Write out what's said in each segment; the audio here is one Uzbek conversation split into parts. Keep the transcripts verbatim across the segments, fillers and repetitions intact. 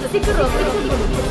sekinroq sekinroq.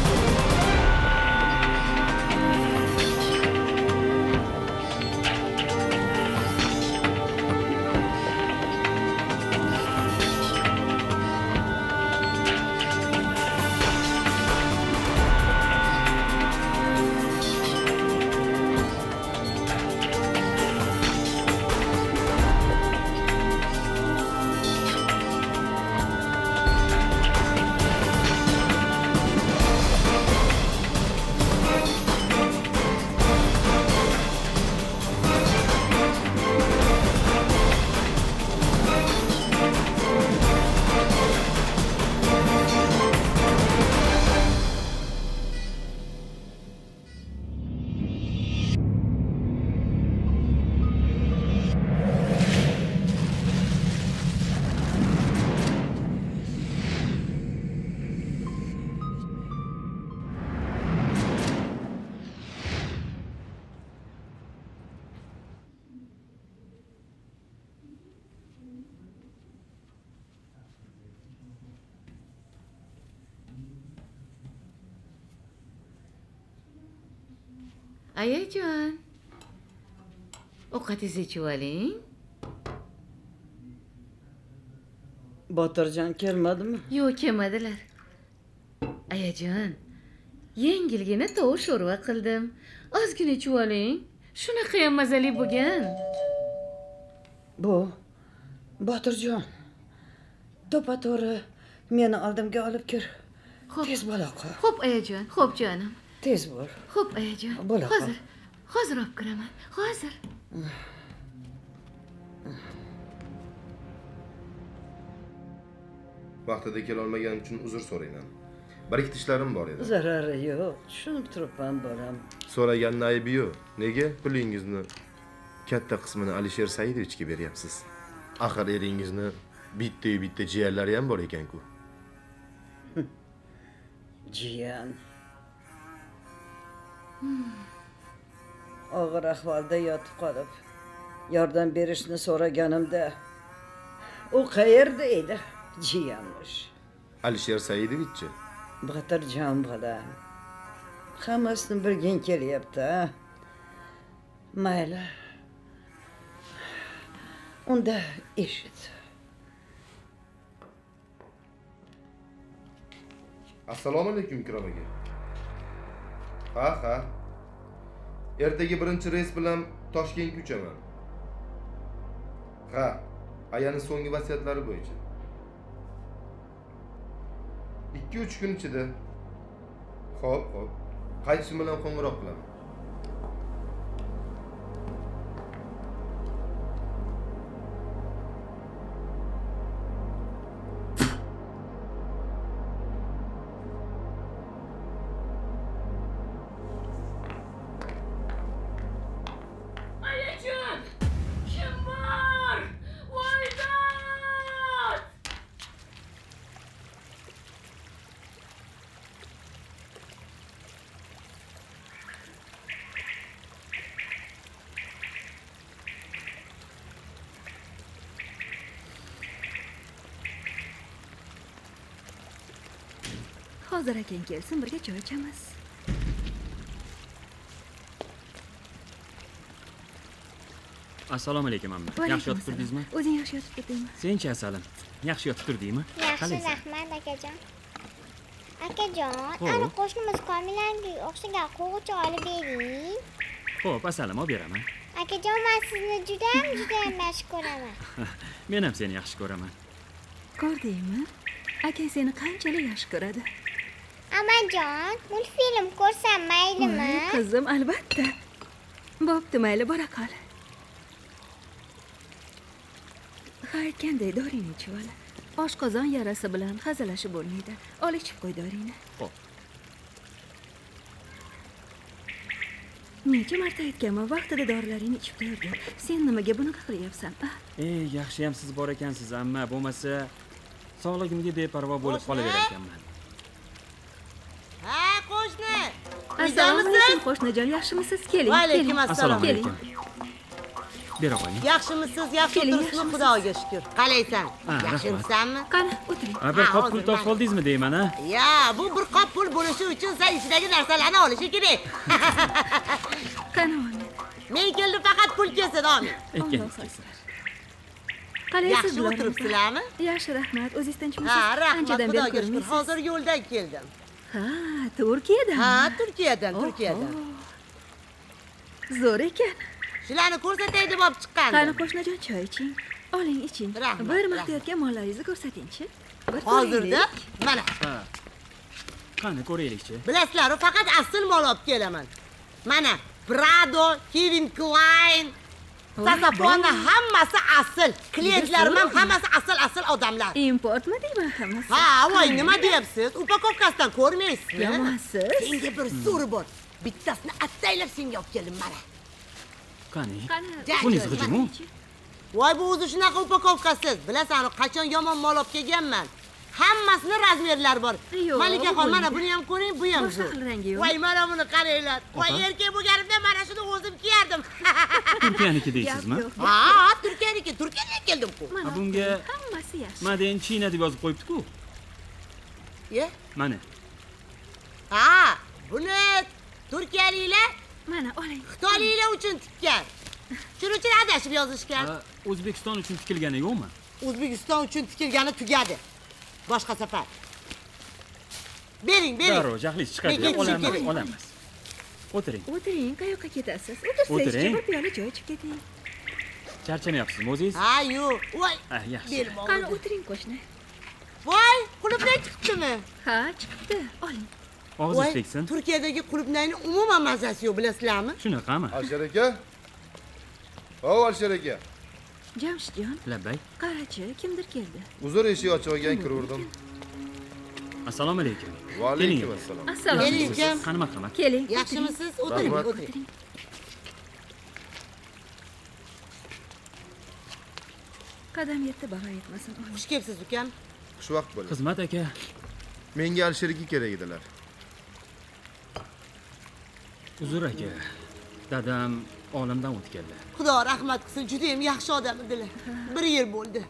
Ayajon, ovqatingizni ichib oling. Botirjon kelmadimi? Yo'q, kelmadilar. Ayajon, yengilgina tovuq sho'rva qildim. Ozgina ichib oling. Shunaqa ham mazali bo'lgan. Bu Botirjon, to'pa-to'g'ri meni oldimga olib kir. Tez bo'la qol. Xo'p, ayajon, xo'p jonim. Tez bo'l. Xo'p, ayajon. Hozir, hozir olib kiraman. Hozir. Vaqtida kela olmaganim uchun uzr so'rayman. Bir ikki ishlarim bor edi. Zarari yo'q. Tushunib turibman, bolam. So'raganning aybi yo'q. Nega pulingizni katta qismini Alisher Saidovichga beryapsiz? Axir eringizni bitta-yu bitta jiyanlari ham bor ekan-ku. Jiyan. Og'ir ahvolda yotib qolib, yordam berishni so'raganimda u qayerda edi? Jiyanmish. Alisher Saidovichchi? Botirjon bolam. Hammasini bilgin kelyapti, ha? Mayli. Unda eshit. Assalomu alaykum, Kirom aka. Ha, ha. Ertaga birinchi reys bilan Toshkentga uchaman. Ha, ayaning so'nggi vasiyatlari bo'yicha. ikki uch kun ichida. Xo'p, xo'p. Qaytishim bilan qo'ng'iroq qilaman. Hozir akang kelsin, birga choy ichamiz. Assalomu alaykum amma. Yaxshi yotib turdingizmi? O'zing yaxshi yotib turdingmi? Senchi Asalim, yaxshi yotib turdingmi? Yaxshi, rahmat akajon. Akajon, ana qo'shnimiz Komilanga o'xshagan qo'g'uchi olib bering. Xo'p, Asalim, olib beraman. Akajon, men sizni juda ham juda ham yaxshi ko'raman. Men ham seni yaxshi ko'raman. Ko'rdingmi? Akang seni qanchalik yaxshi ko'radi. Amajon, multfilm ko'rsam maylimi? Qizim, albatta. Bo'pti, mayli, bora qol. Ha, aytganday dorini ichib ol. Oshqozon yarasi bilan hazillashib bo'lmaydi. Ol, ichib qo'y dorini. Xo'p. Necha marta aytganman, vaqtida dorilaringni ichib tur. Sen nimaga bunaqa qilyapsan? Ey, yaxshi ham siz bor ekansiz, amma bo'lmasa sog'ligimga beparvo bo'lib qolaver ekanman. Ha, qo'shni. Assalomu alaykum, qo'shnijon, yaxshimisiz? Keling, keling. Assalomu alaykum. Bera qo'ying. Yaxshimisiz? Yaxshi Keling, o'tiribsizmi? yaxshimisiz? Xudoga shukr. Qalaysan? Ha, rahmat. Yaxshimisanmi? Qani, o'tiring. Ha, bir Ha, qop hozir pul topib man- oldingizmi deyman, ha? Ya, bu bir qop pul bo'lishi uchun sen ichidagi narsalarni olishi kerak. Qani, omin. Men keldim faqat pul kelsin, omin. Ekan. Alloh saqlasin. Qalaysiz Yaxshi bular? o'tiribsizlarmi? Yaxshi, rahmat. O'zingiz tinchmisiz? Ha, rahmat, Anchadan beri xudoga shukr. ko'rmaysiz. Hozir yo'ldan keldim. Ha, Turkiyadan. Ha, Turkiyadan, Turkiyadan. Zo'r ekan. Shularni ko'rsatay deb olib Qani, chiqqandim. qo'shnijon, choy iching. Oling, iching. Rahmat, Bir rahmat. maqtayotgan mollaringizni ko'rsating-chi. Bir Hozirda ko'raylik. mana, Ha. Qani, ko'raylik-chi. bilasizlar, faqat asl mol olib kelaman. Mana, Prado, Calvin Klein, Sasafona hammasi asl. Klientlarim ham hammasi asl-asl odamlar. Importmi deyman hammasi? Ha, voy, nima deyapsiz? Upakovkasidan ko'rmaysizmi? Yomonsiz. Senga bir so'ri bor. Bittasini attaylab senga olib keldim mana. Qani? Qani, Buningiz g'ijimu? Voy, bu o'zi shunaqa upakovkasiz. Bilasan, qachon yomon mol olib kelganman. Hammasini razmerlari bor. Yo'q, Malikaxon, bu- mana buni ham ko'ring, bu ham Boshqa zo'r. xil rangi yo'q. Voy, mana buni qaranglar. Voy, Opa. erkak bo'lganimda mana shuni o'zim kiyardim. Turkiyaniki Gap deysizmi? yo'q. Ha, Turkiyaniki, Turkiyaga keldim-ku. Ha, bunga Hammasi yaxshi. Maden China deb yozib qo'yibdi-ku. Ye? Mana. Ha, buni turkiyaliklar Mana oling. xitoyliklar uchun tikkan. Shuning uchun adashib yozishgan. Ha, O'zbekiston uchun tikilgani yo'qmi? O'zbekiston uchun tikilgani tugadi. Boshqa safar. Bering, bering. Darrov jahlingiz chiqadi. Lekin Olamiz, keling. olamiz. O'tiring. O'tiring, qayoqqa ketasiz? O'tirsangiz O'tiring. bir piyola choy ichib keting. Charchamayapsizmi o'zingiz? Ha, yo'q. Voy. Ha, yaxshi. Belim Qani, og'ridi. o'tiring qo'shni. Voy, qulupnay chiqibdimi? Ha, chiqibdi. Oling. Og'zingiz Voy, tegsin. Turkiyadagi qulupnayni umuman mazasi yo'q, bilasizlarmi? Shunaqami? Alisher aka? O, Alisher aka. Jamshidjon, Labbay. qarachi, kimdir keldi. Uzr, eshik ochiq ekan, kiraverdim. Assalomu alaykum. Va alaykum Keling. assalom. Assalomu Keling, alaykum. ukam. Qani marhamat. Keling. Yaxshimisiz? O'tiring, Rahmat. o'tiring. Qadam yetti, bag'a yetmasin. Oling. Xush kelibsiz, ukam. Xushvaqt bo'ling. Xizmat aka. Menga Alisher aka kerak edilar. Uzr aka. Dadam olamdan o'tganlar. Xudo rahmat qilsin, juda ham yaxshi odam edilar. Bir yil bo'ldi.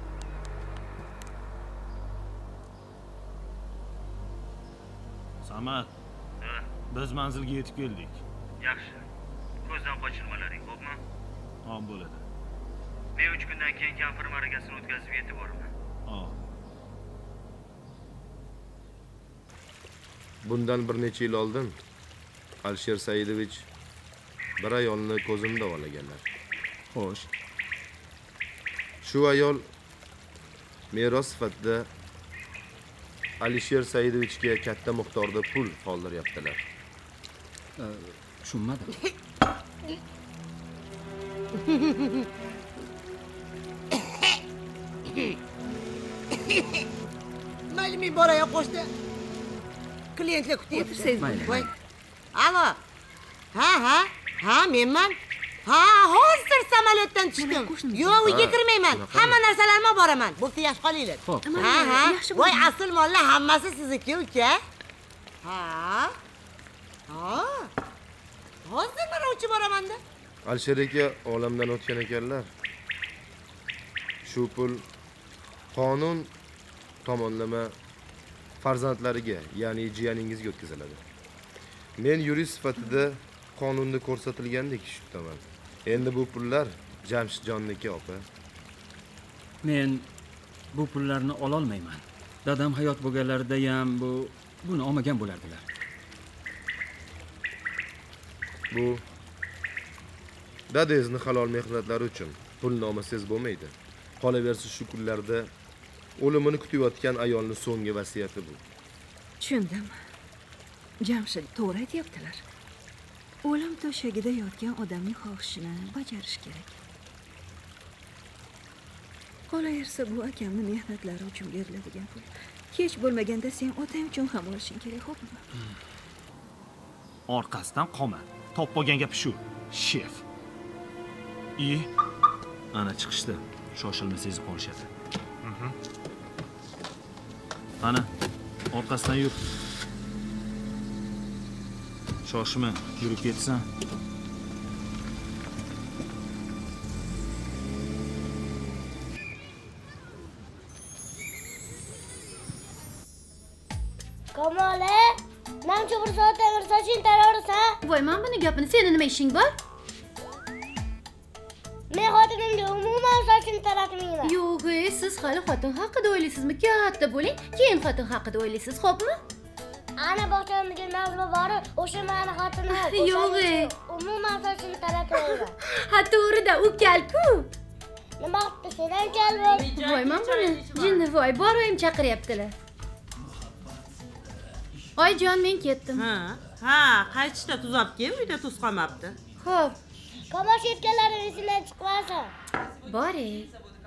Samad, biz manzilga yetib keldik. Yaxshi. Ko'zdan qochirmalaring, xo'pmi? Hop bo'ladi. Men uch kundan keyin kampir ma'rakasini o'tkazib yetib boraman. Hop. Bundan bir necha yil oldin Alisher Saidovich bir ayolni ko'zimda davolaganlar. Xo'sh. Shu ayol meros sifatida Alisher Saidovichga katta miqdorda pul qoldiryaptilar. Tushunmadim. Mayli, men boray qo'shni. Klientlar kutyapti. O'tirsangiz Mayli. Voy. Alo. Ha, ha. Ha, menman. Ha, hozir samolyotdan tushdim. qo'shnimiz. Yo'q, uyga Ha, kirmayman. shunaqa. Hamma narsalarimni olib boraman. Bo'pti, yaxshi qolinglar. Xo'p. Ha, ha. yaxshi Voy, bo'ldi. asl mollar hammasi sizniki, uka. Ha. Ha. Hozir mana uchib boraman-da. Alisher aka olamdan o'tgan ekanlar. Shu pul qonun tomonlama farzandlariga, ya'ni jiyaningizga o'tkaziladi. Men yurist sifatida qonunda ko'rsatilgandek ish tutaman. Endi bu pullar Jamshidjonniki, opa. Men bu pullarni ola olmayman. Dadam hayot bo'lganlarida ham bu buni olmagan bo'lardilar. Bu dadangizni halol mehnatlari uchun pulni olmasangiz bo'lmaydi. Qolaversa shu kunlarda o'limini kutayotgan ayolning so'nggi vasiyati bu. Tushundim. Jamshid to'g'ri aytyaptilar. O'lim to'shagida yotgan odamning xohishini bajarish kerak. Qolaversa bu akamni mehnatlari uchun beriladigan pul. Kech bo'lmaganda sen otang uchun ham olishing kerak, xo'pmi? Orqasidan qolma. Top bo'lgan gap shu. Shef. I, ana chiqishdi. Shoshilmasangiz qolishadi. Ana, orqasidan yur. Shoshma, yurib ketsan. Kamola, namcha bir soatdan beri soching taraversan. Voy, men buni gapini, seni nima ishing bor? Men xotinimga umuman sochini taratmayman. Yo'q, siz hali xotin haqida o'ylaysizmi? Katta bo'ling, keyin xotin haqida o'ylaysiz, xo'pmi? Ana bog'chamdagi Nazma bor, o'sha meni xotinim. Yo'q. Umuman sochini taratmayman. Ha, to'g'rida, u kalku. Nima qilibdi sendan kalbol? Voy, men buni jinni voy, boraym chaqiryaptilar. Oyjon, men ketdim. Ha, ha, qaytishda tuz olib kel, uyda tuz qolmabdi. Xo'p, Kamosh etganlarim esimdan chiqmasin. boring.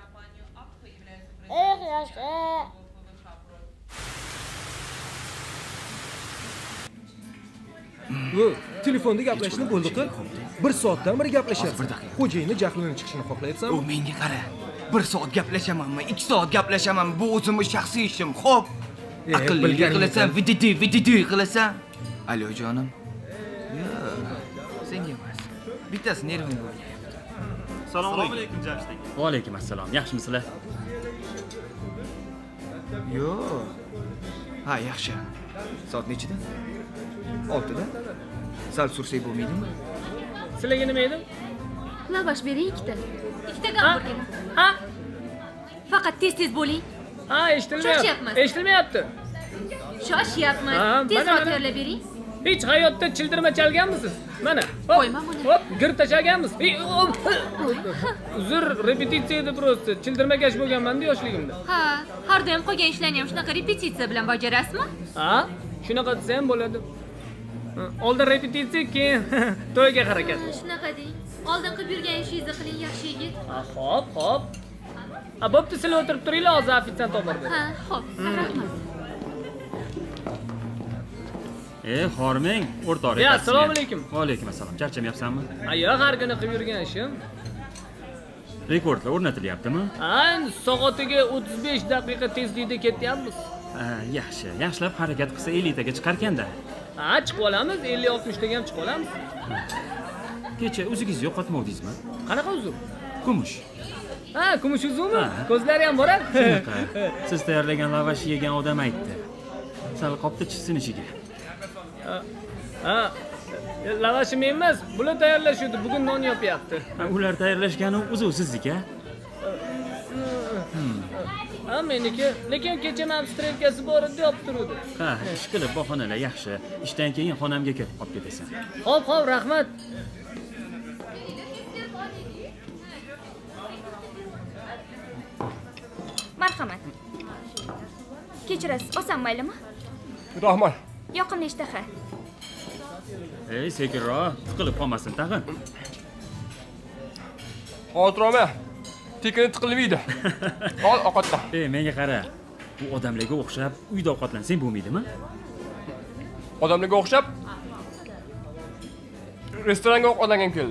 Eh, yaxshi. Yo, telefonda gaplashishni bo'ldi-ku. bir soatdan beri gaplashyapsiz. Xo'jayinni jahlini chiqishini xohlayapsanmi? U menga qara. bir soat gaplashamanmi, ikki soat gaplashamanmi, bu o'zimning shaxsiy ishim. Xo'p. Aqlli qilasan, vididi, vididi qilasan. Alo jonim. Yo, senga emas. Bittasi nervim bo'lyapti. Assalomu alaykum Jamshid aka. Va alaykum assalom. Yaxshimisizlar? Yo. Ha, yaxshi. Soat nechida? oltida. Sal sursak bo'lmaydimi? Sizlarga nima edi? Lavash bering ikkita. Ikkita gamburger. Ha? Faqat tez-tez bo'ling. Ha, eshitilmayapti. Shoshyapmiz. Eshitilmayapti. Shoshyapmiz. Ha, Tezroq mana, mana. tayyorlab bering. Hech hayotda childirma chalganmisiz? Mana. Hop, Qo'yma buni. Hop, gir tashlaganmiz. Ey, hop. Uzr, repetitsiya edi просто. Childirmakash bo'lganman-da yoshligimda. Ha, har doim qolgan ishlarni ham shunaqa repetitsiya bilan bajarasizmi? Ha? Shunaqa desa ham bo'ladi. Ha, Oldin repetitsiya, keyin to'yga harakat. Shunaqa deng. Oldin qilib yurgan ishingizni qiling, yaxshi yigit. Ha, hop, hop. Ha, bo'pti, sizlar o'tirib turinglar, hozir ofitsiant olib borib. Ha, xo'p, rahmat. E, xormeng, o'rtoq. Ya, assalomu alaykum. Va alaykum assalom. Charchamayapsanmi? Ha, yo'q, har kuni qilib yurgan ishim. Rekordlar o'rnatilyaptimi? Ha, soatiga o'ttiz besh daqiqa tezlikda ketyapmiz. Ha, yaxshi. Yaxshilab harakat qilsa elliktaga chiqarkanda. Ha, chiqib olamiz, ellik oltmish taga ham chiqib olamiz. Kecha o'zingizni yo'qotmovdingizmi? Qanaqa uzum? Kumush. Ha, kumush uzumi? Ko'zlari ham bor-a? Shunaqa. Siz tayyorlagan lavashni yegan odam aytdi. Sal qopda chisinishiga. Ha, lavashim emas, bular tayyorlashuvdi, bugun non yopyapti. Ha, ular tayyorlashgani o'zi sizniki. Ha, meniki, lekin kecha ham strelkasi bor edi, olib turdi. Ha, ish qilib bahonalar yaxshi. Ishdan keyin xonamga kelib olib ketasan. Xo'p, xo'p, rahmat. Marhamat. Kechirasiz, olsam maylimi? Rahmat. Yoqimli ishtaha. Ey, sekinroq, tiqilib qolmasin tag'in. Xotiroma. Tekini tiqilmaydi. Ol ovqatdan. Ey, menga qara. Bu odamlarga o'xshab uyda ovqatlansang bo'lmaydimi? Odamlarga o'xshab restoranga ovqatlangim keldi.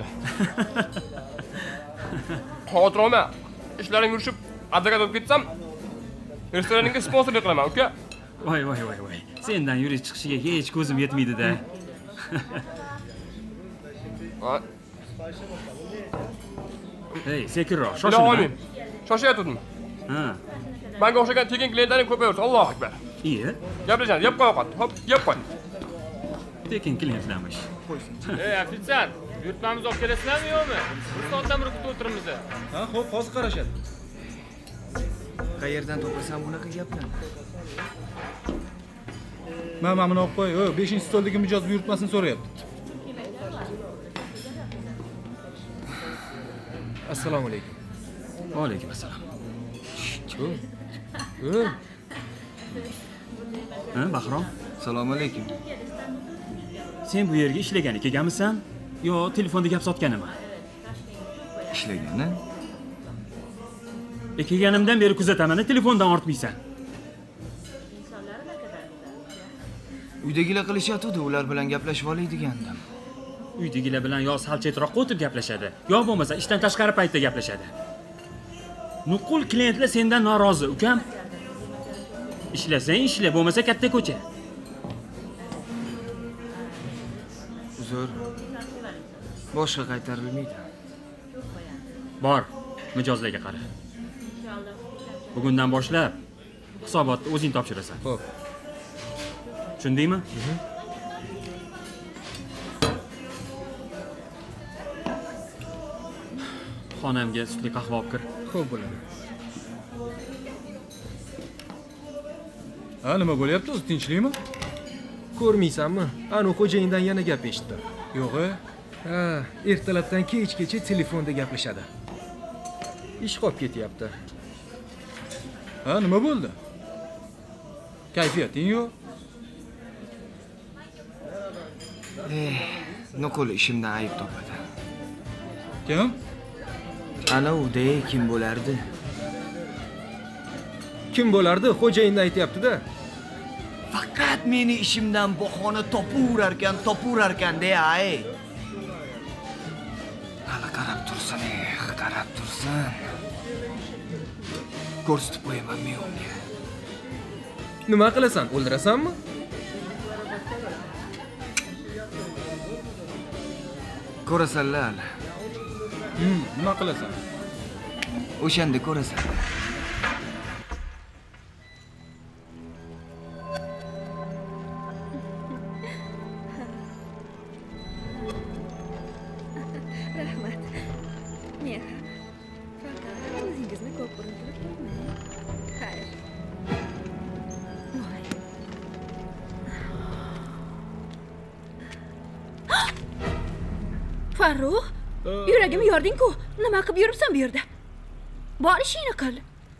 Xotiroma. Ishlaring yurishib, advokat bo'lib ketsam, restoraningga sponsorlik qilaman, uka. Voy, voy, voy, voy. Sendan yurish chiqishiga hech ko'zim yetmaydi-da. Ey, sekinroq, shoshilma. Shoshyaptimi? Ha. Menga o'xshagan tekin klientlaring ko'payaversin. Allohu akbar. Iye. Gaplashamiz, yeb qo'y ovqat. Hop, yeb qo'y. Tekin klientlarmish. Ey, ofitsiant, buyurtmamizni olib kelasizlarmi yo'qmi? Bir soatdan beri kutib o'tiribmiz. Ha, xo'p, hozir qarashadi. Qayerdan topasan bunaqa gaplarni? Men mana buni olib qo'y. O, beshinchi stoldagi mijoz buyurtmasini so'rayapti. Assalomu alaykum. Va alaykum assalom. O. Ha, Bahrom? Assalomu alaykum. Sen bu yerga ishlagani kelganmisan yo telefonda gap sotganimi? Ishlagani? E, kelganimdan beri kuzataman, telefondan ortmaysan. Uydagilar qilishyapti, ular bilan gaplashib olay degandim. Uydagilar bilan yo sal chetroqqa o'tib gaplashadi, yo bo'lmasa ishdan tashqari paytda gaplashadi. Nuqul klientlar sendan norozi, ukam. Ishlasang ishla, bo'lmasa katta ko'cha. Uzr. Boshqa qaytarilmaydi. Bor, mijozlarga qara. Bugundan boshlab hisobotni o'zing topshirasan. Xo'p. Tushundingmi? Xonamga sutli qahva olib kir. Xo'p bo'ladi. Ha, nima bo'lyapti o'zi, tinchlikmi? Ko'rmaysanmi? Anu xo'jayindan yana gap eshitdim. Yo'q-a. Ha, ertalabdan kechgacha telefonda gaplashadi. Ish qolib ketyapti. Ha, nima bo'ldi? Kayfiyating yo'q? Eh, nuqul ishimdan ayb topadi. Kim? Ana uday kim bo'lardi? Kim bo'lardi? Xo'jayinni aytayapti-da. Faqat meni ishimdan bahona topurar-kan, topurar-kan-da, ay. Hali qarab tursin, eh, qarab tursin. Ko'rsatib qo'yaman men unga. Nima qilasan? O'ldirasanmi? Ko'rasanlar. Hmm, nima qilasan? O'shanda ko'rasan. Rahmat. Men ham. Faqat o'zingizni ko'p urintirib qo'ymang. Xayr. Voy. Farruh, yuragimni yording-ku. Nima qilib yuribsan bu yerda? Bor ishingni qil.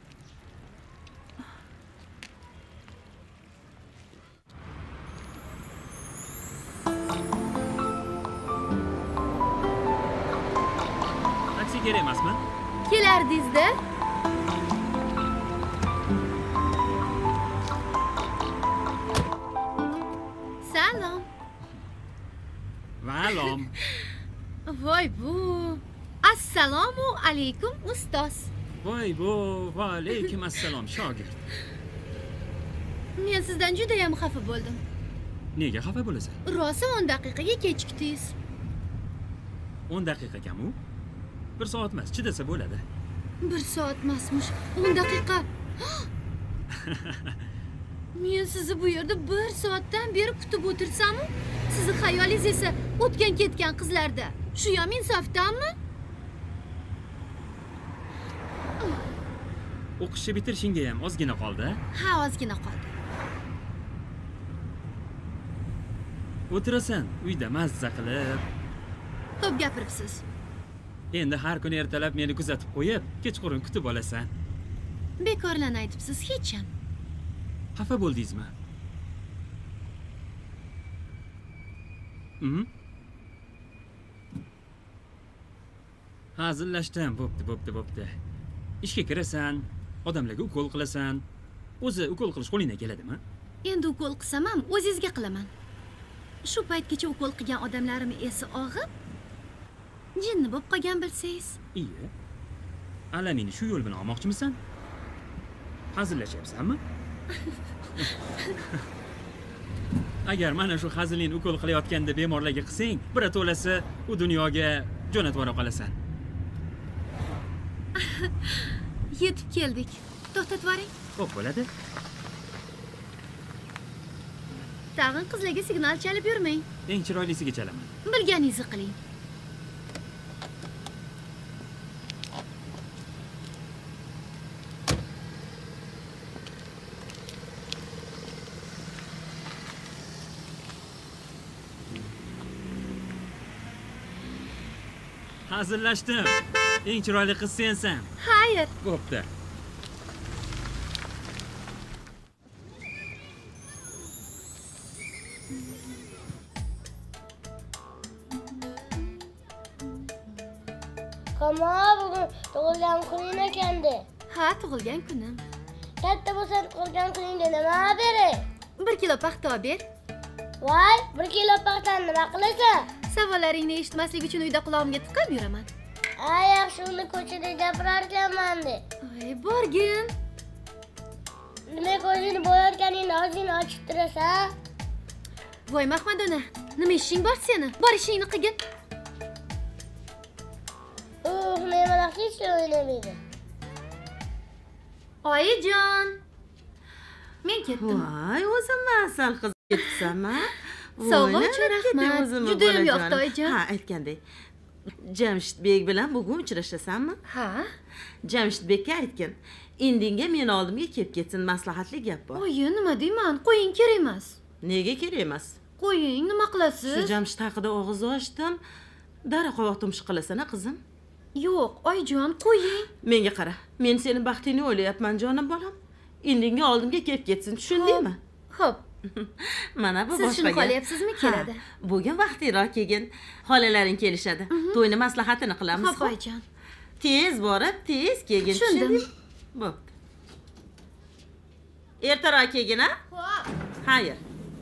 Taksi kerak emasmi? Kelardingiz-da? Salom. Valom. Voy bu. Assalomu alaykum ustoz. Voy bu, va alaykum assalom shogird. Men sizdan juda ham xafa bo'ldim. Nega xafa bo'lasan? Rosa o'n daqiqaga kechikdingiz. o'n daqiqa kam-u? bir soat emas, chidasa bo'ladi. bir soat emasmish, o'n daqiqa. Men sizni bu yerda bir soatdan beri kutib o'tirsam-u, sizni xayolingiz esa o'tgan ketgan qizlarda. Shu ham insofdanmi? O'qishni bitirishingga ham ozgina qoldi. Ha, ozgina qoldi. O'tirasan, uyda mazza qilib. Ko'p gapiribsiz. Endi har kuni ertalab meni kuzatib qo'yib, kechqurun kutib olasan. Bekorlarni aytibsiz, hech ham. Xafa bo'ldingizmi? Mhm. Hazillashdim, bo'pti, bo'pti, bo'pti. Ishga kirasan, odamlarga ukol qilasan. O'zi ukol qilish qo'lingdan keladimi? Endi ukol qilsam ham o'zingizga qilaman. Shu paytgacha ukol qilgan odamlarim esi og'ib, jinni bo'lib qolgan bilsangiz. Iye. Alamini shu yo'l bilan olmoqchimisan? Hazillashyapsanmi? Agar mana shu hazilingni ukol qilayotganda bemorlarga qilsang, birato'lasi u dunyoga jo'natib yubora qolasan. Yetib keldik. To'xtatib yuboring. Xo'p bo'ladi. Tag'in qizlarga signal chalib yurmang. Eng chiroylisiga chalaman. Bilganingizni qiling. Hazillashdim. Eng chiroyli qiz sensan. Xayr. Bo'pti. Kamo, bugun tug'ilgan kuning ekanda. Ha, tug'ilgan kunim. Katta bo'lsa tug'ilgan kuningga nima beray? bir kilo paxta ber. Voy, bir kilo paxtani nima qilasan? Savollaringni eshitmaslik uchun uyda qulog'imga tiqib yuraman. Ay, yaxshi, uni ko'chada gapirar ekanman-da. Ay, borgin. Nima ko'zingni bo'yayotganingni og'zingni ochib turasan? Voy Mahmadona, nima ishing bor seni? Bor ishingni qilgin. Uh, men mana hech o'ynamaydi. Oyijon. Men ketdim. Voy, o'zim asal qiz. Ketibsanmi? Sovg'a uchun rahmat. Juda ham yoqdi oyijon. Ha, aytgandek. Jamshidbek bilan bugun uchrashasanmi? Ha. Jamshidbekka aytgin. Indinga men oldimga kelib ketsin, maslahatli gap bor. Oyi, nima deyman? Qo'ying, kerak emas. Nega kerak emas? Qo'ying, nima qilasiz? Shu Jamshid haqida og'iz ochdim. Dara qovoq tumsh qilasana, qizim. Yo'q, oyijon, qo'ying. Menga qara. Men seni baxtingni o'ylayapman, jonim bolam. Indinga oldimga kelib ketsin, tushundingmi? Xo'p. Mana bu boshqa. Siz shuni xohlayapsizmi? Keladi. Bugun vaqtliroq kelgin. Xolalaring kelishadi. To'yni maslahatini qilamiz. Xo'p, oyijon. Tez borib, tez kelgin. Tushundim. Bo'pti. Ertaroq kelgin, ha? Xo'p. Xayr.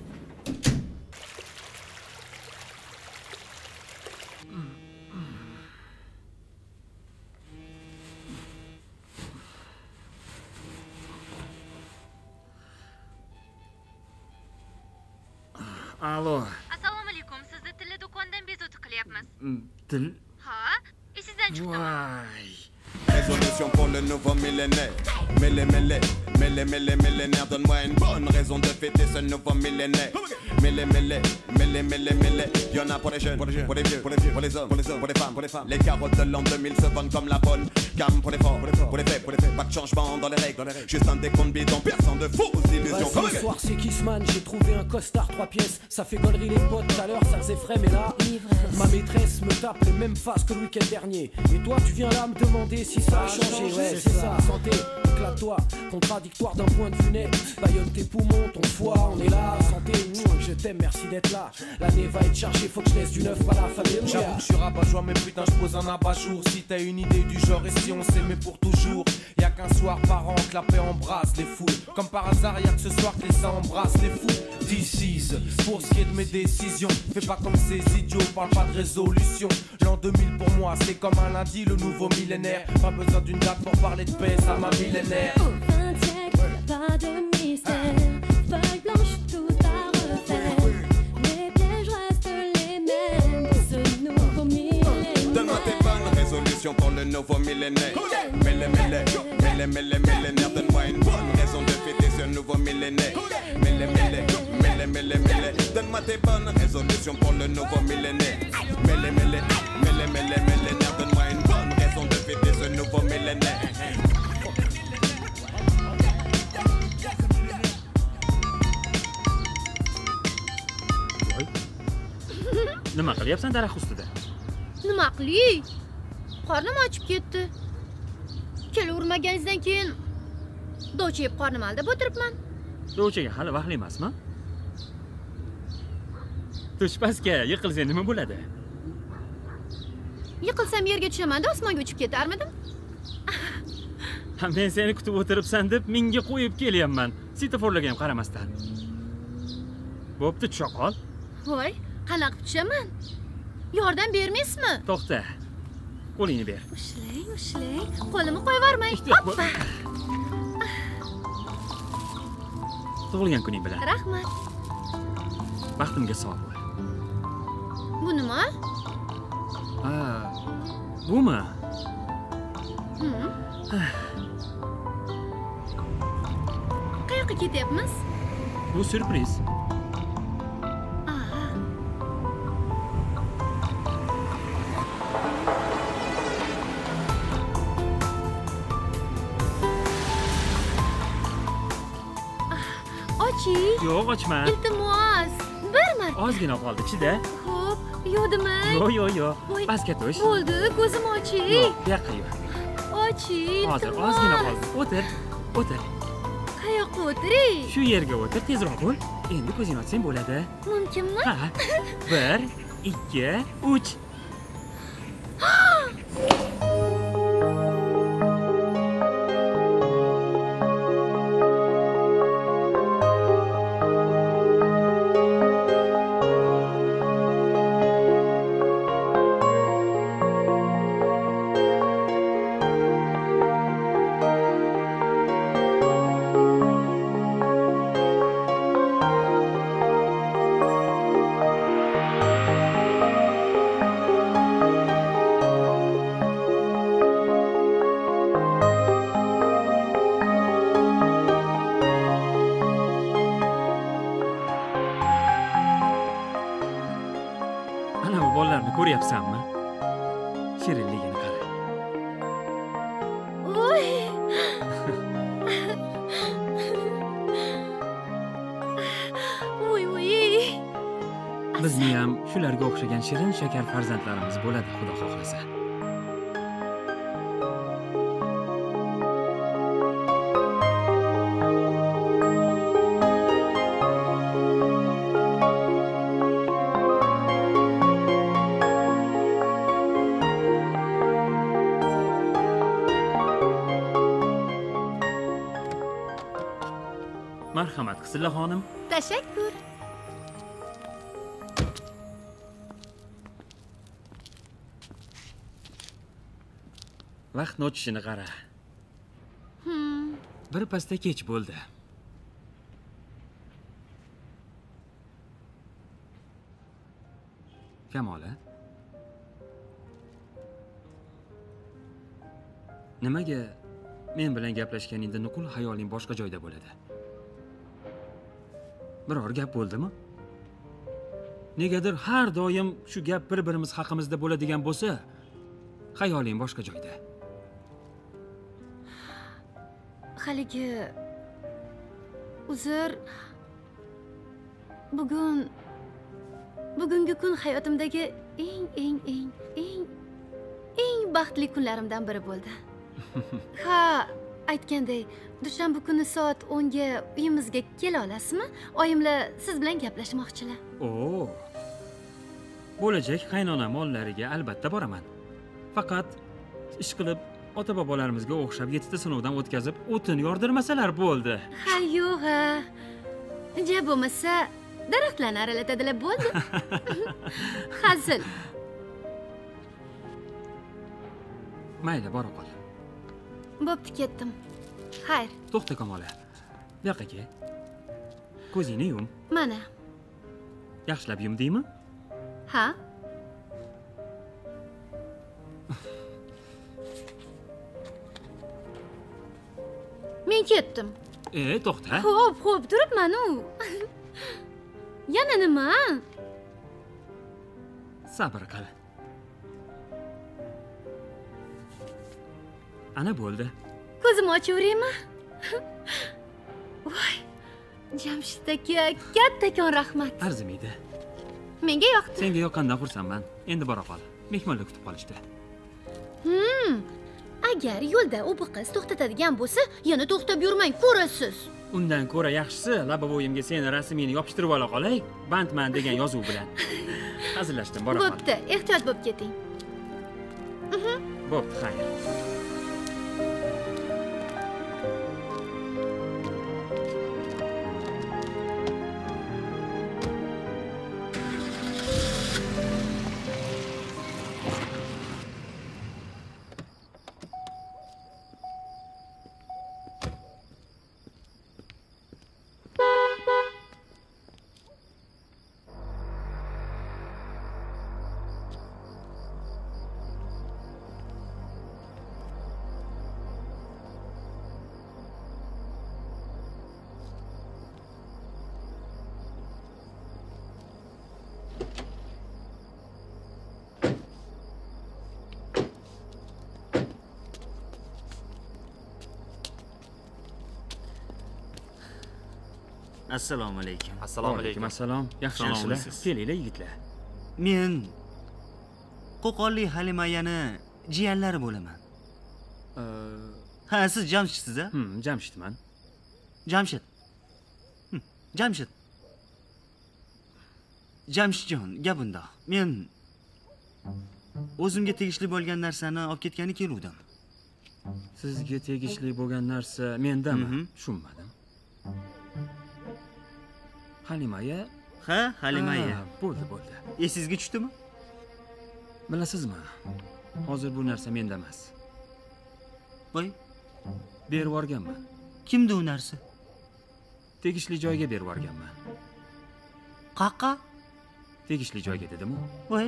Alo. Assalomu alaykum. Sizni tilla do'kondan bezovta qilyapmiz. Til? Ha? Esingizdan chiqdimi? Voy. Résolution pour le nouveau millénaire. Mêlé, mêlé, mêlé, mêlé, millénaire. Donne-moi une bonne raison de fêter ce nouveau millénaire. Mêlé, mêlé, mêlé, mêlé, mêlé. Y'en a pour les jeunes, pour les jeunes, pour les vieux, pour les vieux, pour les hommes, pour les hommes, pour les femmes, pour les femmes. Les carottes de l'an deux mille se vendent comme la bonne gamme pour les forts, pour les forts, pour les faits, pour les faits. Pas de changement dans les règles, dans les règles. Juste un décompte bidon, personne de fausses illusions. Vas-y, ce soir c'est Kissman, j'ai trouvé un costard trois pièces. Ça fait gollerie les potes, tout à l'heure ça faisait frais, mais là ma maîtresse me tape les mêmes faces que le week-end dernier. Et toi tu viens là me demander si ça a changé. Ouais, c'est ça, santé, éclate-toi. Contradictoire d'un point de vue net. Baillonne tes poumons, ton foie, on est là. Santé, je t'aime, merci d'être là. L'année va être chargée, faut que je laisse du neuf à la famille. J'avoue que je suis rabat-joie, mais putain, je pose un abat-jour. Si t'as une idée du genre et si on s'aimait pour toujours. Y'a qu'un soir par an que la paix embrasse les foules. Comme par hasard, y'a que ce soir que les seins embrassent les fous. This is, pour ce qui est de mes décisions. Fais pas comme ces idiots, parle pas de résolution. L'an deux mille pour moi, c'est comme un lundi, le nouveau millénaire. Pas besoin d'une date pour parler de paix, ça m'a millénaire. vingt siècles, pas de mystère. Feuille blanche, tout à refaire. Les pièges restent les mêmes. Ce nouveau millénaire. Donne-moi tes bonnes résolutions pour le nouveau millénaire. Mêlé, mêlé, mêlé, mêlé, millénaire. Donne-moi une bonne raison de fêter ce nouveau millénaire. Mêlé, mêlé, mêlé, mêlé, mêlé. Donne-moi tes bonnes résolutions pour le nouveau millénaire. Mêlé, mêlé, mêlé, mêlé, millénaire. Donne-moi une bonne raison de fêter ce nouveau millénaire. Nima qilyapsan daraxt ustida? Nima qilay? Qornim ochib ketdi. Kelavermaganingizdan keyin dovcha yeb qornim aldab o'tiribman. Dovchaga hali vaqtli emasmi? Tush pastga yiqilsang nima bo'ladi? Yiqilsam yerga tushaman-da, osmonga uchib ketarmidim? Ha, men seni kutib o'tiribsan deb menga qo'yib kelyapman. Svetoforlarga ham qaramasdan. Bo'pti, tusha qol. Voy, qanaqa tushaman? Yordam bermaysizmi? To'xta. Qo'lingni ber. Ushlang, ushlang. Qo'limni qo'yib yubormang. Hoppa. Tug'ilgan kuning bilan. Rahmat. Baxtimga sog' bo'l. Bu nima? Ha. Bumi? Hmm. Qayoqqa ketyapmiz? Bu syurpriz. Oching. Yo'q, ochma. Iltimos, bir marta. Ozgina qoldi, chida. Xo'p, yodimay. Yo'q, yo'q, yo'q. Pastga tush. Bo'ldi, ko'zim oching. Yo'q, bu yoqqa yo'q. Oching. Hozir ozgina qoldi. O'tir, o'tir. Qayoqqa o'tiring? Shu yerga o'tir, tezroq bo'l. Endi ko'zingni ochsang bo'ladi. Mumkinmi? Ha. bir, ikki, uch. Ko'ryapsanmi? Shirinligini qara. Voy! Voy, voy. Bizni ham shularga o'xshagan shirin shakar farzandlarimiz bo'ladi, Xudo xohlasa. Marhamat, Qisilla xonim. Tashakkur. Vaqtni o'tishini qara. Hmm. Bir pasda kech bo'ldi. Kamola? Nimaga men bilan gaplashganingda nuqul xayoling boshqa joyda bo'ladi? Biror gap bo'ldimi? Negadir har doim shu gap bir-birimiz haqimizda bo'ladigan bo'lsa, xayoling boshqa joyda. Haligi uzr bugun bugungi kun hayotimdagi eng eng eng eng eng baxtli kunlarimdan biri bo'ldi. Ha, aytganday, dushanba kuni soat o'nga uyimizga kela olasizmi? Oyimlar siz bilan gaplashmoqchilar. Oo. Bo'lajak qaynona mollariga albatta boraman. Faqat ish qilib ota-bobolarimizga o'xshab yettita sinovdan o'tkazib, o'tin yordirmasalar bo'ldi. Ha, yo'q, ha. Ja bo'lmasa, daraxtlarni aralatadilar bo'ldi. Hazil. Mayli, bora qol. Bo'pti, ketdim. Xayr. To'xta, Kamola. Bu yoqqa kel. Ko'zingni yum. Mana. Yaxshilab yum deymi? Ha? Men ketdim. E, to'xta. Xo'p, xo'p, turibman-u. Yana nima? Sabr qil. Ana bo'ldi. Ko'zimni ochaveraymi? Voy, Jamshid aka, kattakon rahmat. Arzimaydi. Menga yoqdi. Senga yoqqandan xursandman. Endi bora qol. Mehmonlar kutib qolishdi. Hmm. Agar yo'lda u qiz to'xtatadigan bo'lsa, yana to'xtab yurmang, ko'rasiz. Undan ko'ra yaxshisi labovoyimga seni rasmingni yopishtirib ola qolay, bandman degan yozuv bilan. Hazillashdim, bora qol. Bo'pti, ehtiyot bo'lib keting. Bo'pti, xayr. Assalomu alaykum. Assalomu alaykum. Assalom. Yaxshimisizlar? Kelinglar yigitlar. Men Qo'qonli Halimayani jiyanlari bo'laman. Ha, siz Jamshidsiz a? Hmm, Jamshidman. Jamshid. Jamshid. Jamshidjon, gap bundoq. Men o'zimga tegishli bo'lgan narsani olib ketgani keluvdim. Sizga tegishli bo'lgan narsa mendami? Tushunmadim. Halimaya? Ha, Halimaya. Bo'ldi, bo'ldi. Esingizga tushdimi? Bilasizmi? Hozir bu narsa menda emas. Voy, berib yuborganman. Kimda u narsa? Tegishli joyga berib yuborganman. Qaqqa? Tegishli joyga dedim-ku. Voy.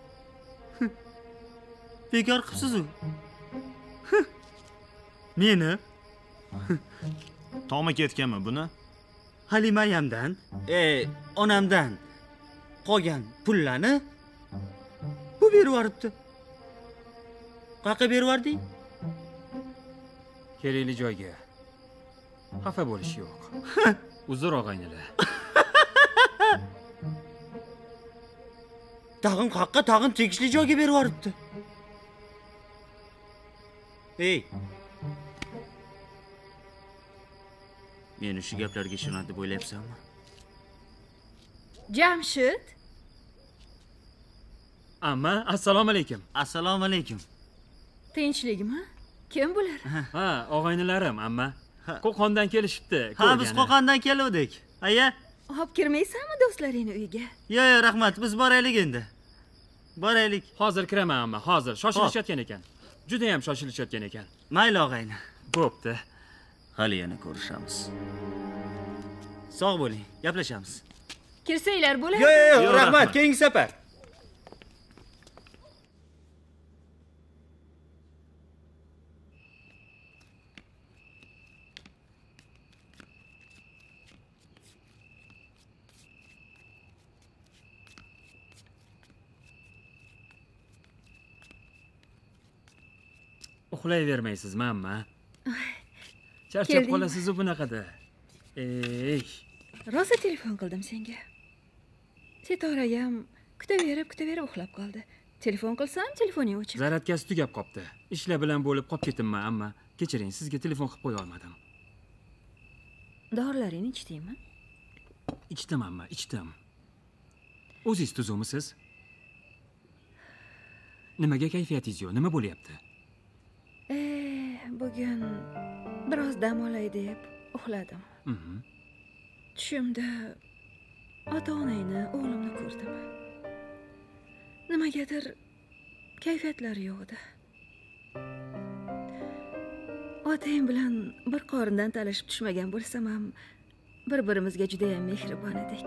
Bekor qilibsiz-u. Meni Toma ketganmi buni? Halimayamdan, e, onamdan qolgan pullarni berib yuboribdi. Qayerga berib yubording? Kerakli joyga. Xafa bo'lish yo'q. Uzr og'aynilar. Tag'in qayerga, tag'in tegishli joyga berib yuboribdi. Ey. Men shu gaplarga ishonadi deb o'ylayapsanmi? Jamshid. Amma, assalomu alaykum. Assalomu alaykum. Tinchlikmi? Kim bular? Ha, og'aynilarim, amma. Qo'qondan kelishibdi. Ha, biz Qo'qondan keldik. Aya. Olib kirmaysanmi do'stlaringni uyga? Yo'q, yo'q, rahmat. Biz boraylik endi. Boraylik. Hozir kiraman, amma, hozir. Shoshilishayotgan ekan. Juda ham shoshilishayotgan ekan. Mayli, og'ayni. Bo'pti. Hali yana ko'rishamiz. Sog' bo'ling, gaplashamiz. Kirsanglar bo'ladi. Yo'q, yo'q, rahmat. Keyingi safar. Uxlayvermaysizmi, amma? Charchab qolasiz-ku bunaqada. Ey. Rosa telefon qildim senga. Setora ham kutaverib, kutaverib uxlab qoldi. Telefon qilsam, telefoning o'chib. Zaradkasi tugab qopti. Ishlar bilan bo'lib qolib ketimman, amma kechiring, sizga telefon qilib qo'ya olmadim. Dorilaringni ichdingmi? Ichdim, amma, ichdim. O'zingiz tuzukmisiz? Nimaga kayfiyatingiz yo'q? Nima bo'lyapti? Eh, bugun biroz dam olay deb uxladim. Mhm. Tushimda ota-onangni, o'g'limni ko'rdim. Nimagadir kayfiyatlari yo'q edi. Otang bilan bir qorindan talashib tushmagan bo'lsam ham bir-birimizga juda ham mehribon edik.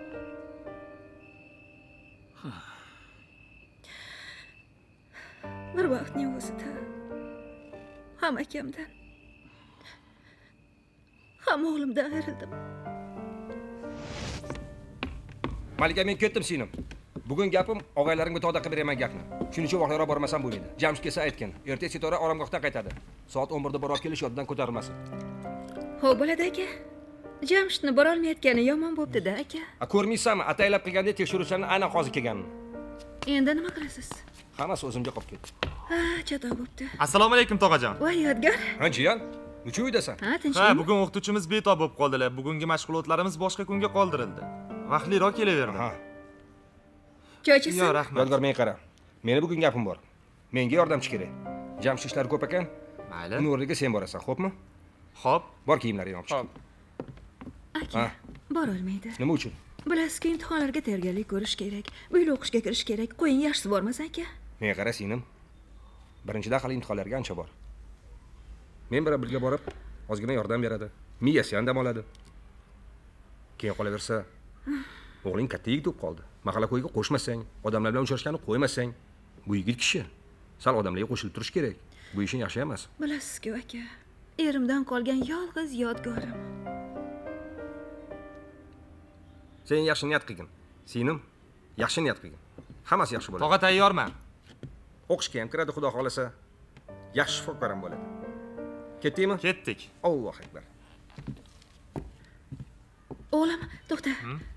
Bir vaqtning o'zida ham akamdan, ham o'g'limdan ayrildim. Malika, men ketdim singlim. Bugun gapim og'aylarimga to'da qilib beraman gapni. Shuning uchun voqearoq bormasam bo'lmaydi. Jamshid kelsa aytgan. Ertaga Setora oromgohdan qaytadi. Soat o'n birda borib kelish yodidan ko'tarilmasin. Xo'p, bo'ladi aka. Jamshidni bora olmayotgani yomon bo'pti-da, aka. A ko'rmaysanmi? Ataylab qilganda tekshiruvchilarni aynan hozir kelganini. Endi nima qilasiz? Hammasi o'zimga qolib ketdi. Ha, chatoq bo'pti. Assalomu alaykum tog'ajon. Voy, Yodgor. Ha, jiyan. Nechun uydasan? Ha, tinchlikmi? Ha, bugun o'qituvchimiz betob bo'lib qoldilar. Bugungi mashg'ulotlarimiz boshqa kunga qoldirildi. Vaqtliroq kelaverdim. Ha. Choychisiz? Yo'q, rahmat. Yodgor, men qara. Meni bugun gapim bor. Menga yordamchi kerak. Jamshid ishlari ko'p ekan. Mayli. Uni o'rniga sen borasan, xo'pmi? Xo'p. Bor kiyimlaringni olib chiq. Aka, bora olmaydi. Nima uchun? Bilasizki, imtihonlarga tayyorgarlik ko'rish kerak. Bu yil o'qishga kirish kerak. Qo'ying, yaxshisi bormasa aka. Men qara singlim. Birinchidan hali imtihonlarga ancha bor. Men bilan birga borib, ozgina yordam beradi. Miyasi ham dam oladi. Keyin qolaversa, o'g'ling katta yigit bo'lib qoldi. Mahalla ko'yiga qo'shmasang, odamlar bilan uchrashganni qo'ymasang, bu yigit kishi sal odamlarga qo'shilib turish kerak. Bu ishing yaxshi emas. Bilasizki, aka, erimdan qolgan yolg'iz yodgorim. Sen yaxshi niyat qilgin. Singlim, yaxshi niyat qilgin. Hammasi yaxshi bo'ladi. Tog'a tayyorman. O'qishga ham kiradi, xudo xolasa. Yaxshi shifokor ham bo'ladi. Ketdingmi? Ketdik. Alloh akbar. O'g'lim, to'xta.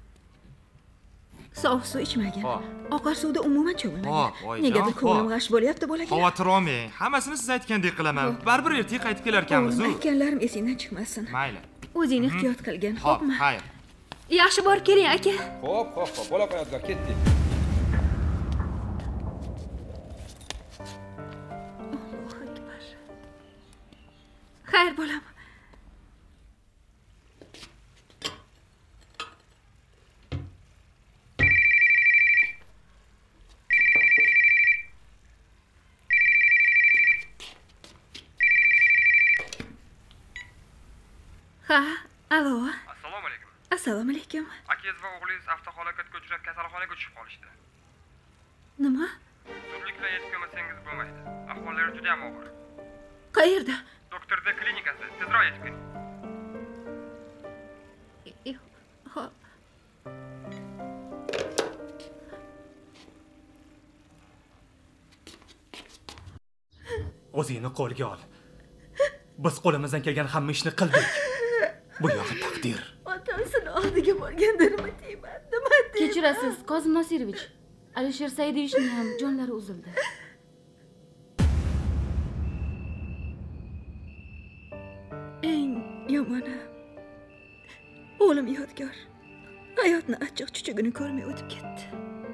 Sovuq suv ichmagin. Oqar suvda umuman cho'milmagan. Negadir ko'nglim g'ash bo'lyapti bolaga. Xavotir olmang. Hammasini siz aytgandek qilaman. Baribir ertaga qaytib kelar ekanmiz. Aytganlarim esingdan chiqmasin. Mayli. O'zingni ehtiyot qilgin, Xo'p, xo'pmi? xayr. Yaxshi borib keling, aka. Xo'p, xo'p, xo'p. Bo'la qo'yadilar, ketdik. Alloh akbar. Xayr, bolam. Ha, alo. Assalomu alaykum. Assalomu alaykum. Akangiz va o'g'lingiz avtohalokatga uchrab kasalxonaga tushib qolishdi. Nima? Zudlik bilan yetib kelmasangiz bo'lmaydi. Ahvollari juda ham og'ir. Qayerda? Doktorda klinikasi. Tezroq yetib keling. O'zingni qo'lga ol. Biz qo'limizdan kelgan hamma ishni qildik. Bu yog'i taqdir. Otasini oldiga borganda nima deyman? Nima deyman? Kechirasiz, Kozim Nosirovich. Alisher Saidovichning ham jonlari uzildi. Eng yomoni o'g'lim yodgor hayotni achchiq chuchugini ko'rmay o'tib ketdi.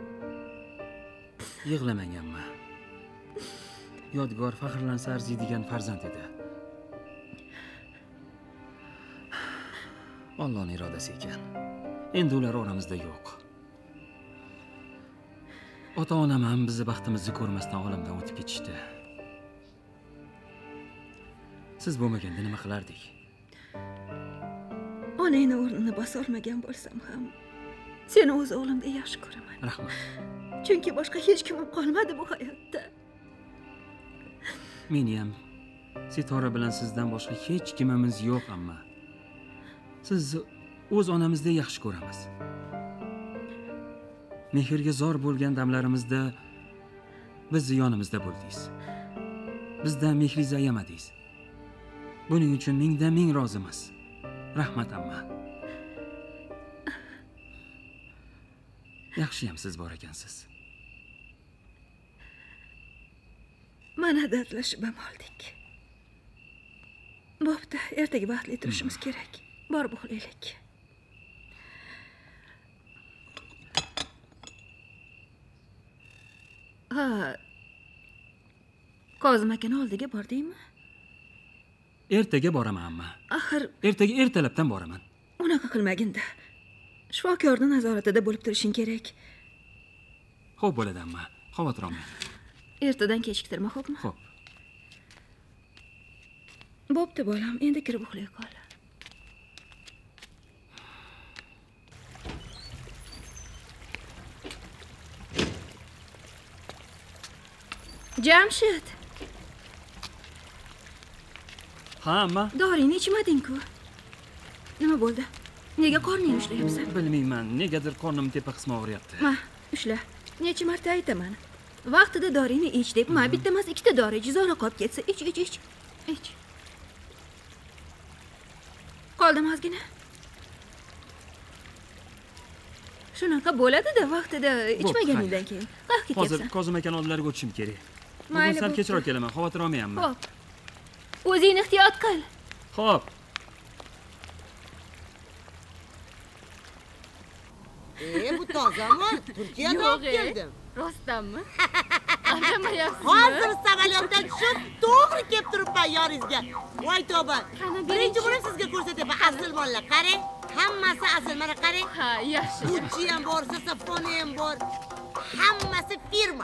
Yig'lamang amma. Yodgor faxrlansa arziydigan farzand edi. Allohning irodasi ekan. Endi ular oramizda yo'q. Ota-onam ham bizni baxtimizni ko'rmasdan olamdan o'tib ketishdi. Siz bo'lmaganda nima qilardik? Onangni o'rnini bosa olmagan bo'lsam ham seni o'z o'g'limdek yaxshi ko'raman. Rahmat. Chunki boshqa hech kimim qolmadi bu hayotda. Meni ham Sitora bilan sizdan boshqa hech kimimiz yo'q amma. Sizni o'z onamizdek yaxshi ko'ramiz. Mehrga zor bo'lgan damlarimizda bizni yonimizda bo'ldingiz. Bizdan mehringizni ayamadingiz. Buning uchun mingdan ming rozimiz. Rahmat amma. Yaxshiyam siz bor ekansiz. Mana dardlashib ham oldik. Bo'pti, ertaga vaqtli turishimiz kerak. Borib uxlaylik. Ha. Kozim akani oldiga bordingmi? Ertaga boraman amma. Axir ertaga ertalabdan boraman. Unaqa qilmaginda. Shifokorning nazoratida bo'lib turishing kerak. Xo'p bo'ladi amma. Xavotir olmang. Ertadan kechiktirma, xo'pmi? Xo'p. Bo'pti bolam, endi kirib uxlay qol. Jamshid. Ha, amma. Dorini ichmading-ku. Nima bo'ldi? Nega qorningni ushlayapsan? Bilmayman, negadir qornim tepa qismi og'riyapti. Ma, ushla. Necha marta aytaman. Vaqtida dorini ich deb, ma bitta emas, ikkita dori ich, zo'ra qolib ketsa, ich, ich, ich. Ich. Qoldimi ozgina? Shunaqa bo'ladi-da, vaqtida ichmaganingdan keyin. Qah ketyapsan. Hozir Kozim akani oldilariga o'tishim kerak. Mayli, Bugun sal kechroq kelaman, xavotir olmayapman. Xo'p. O'zingni ehtiyot qil. Xo'p. E, bu tozami? Turkiyadan olib keldim. Rostdanmi? Aldamayapsizmi? Hozir samolyotdan tushib, to'g'ri kelib turibman yoringizga. Voy tavba. Birinchi bo'lib sizga ko'rsatyapman asl mollar. Qarang, hammasi asl. Mana qarang. Ha, yaxshi. Gucci ham bor, Safoni ham bor. Hammasi firma.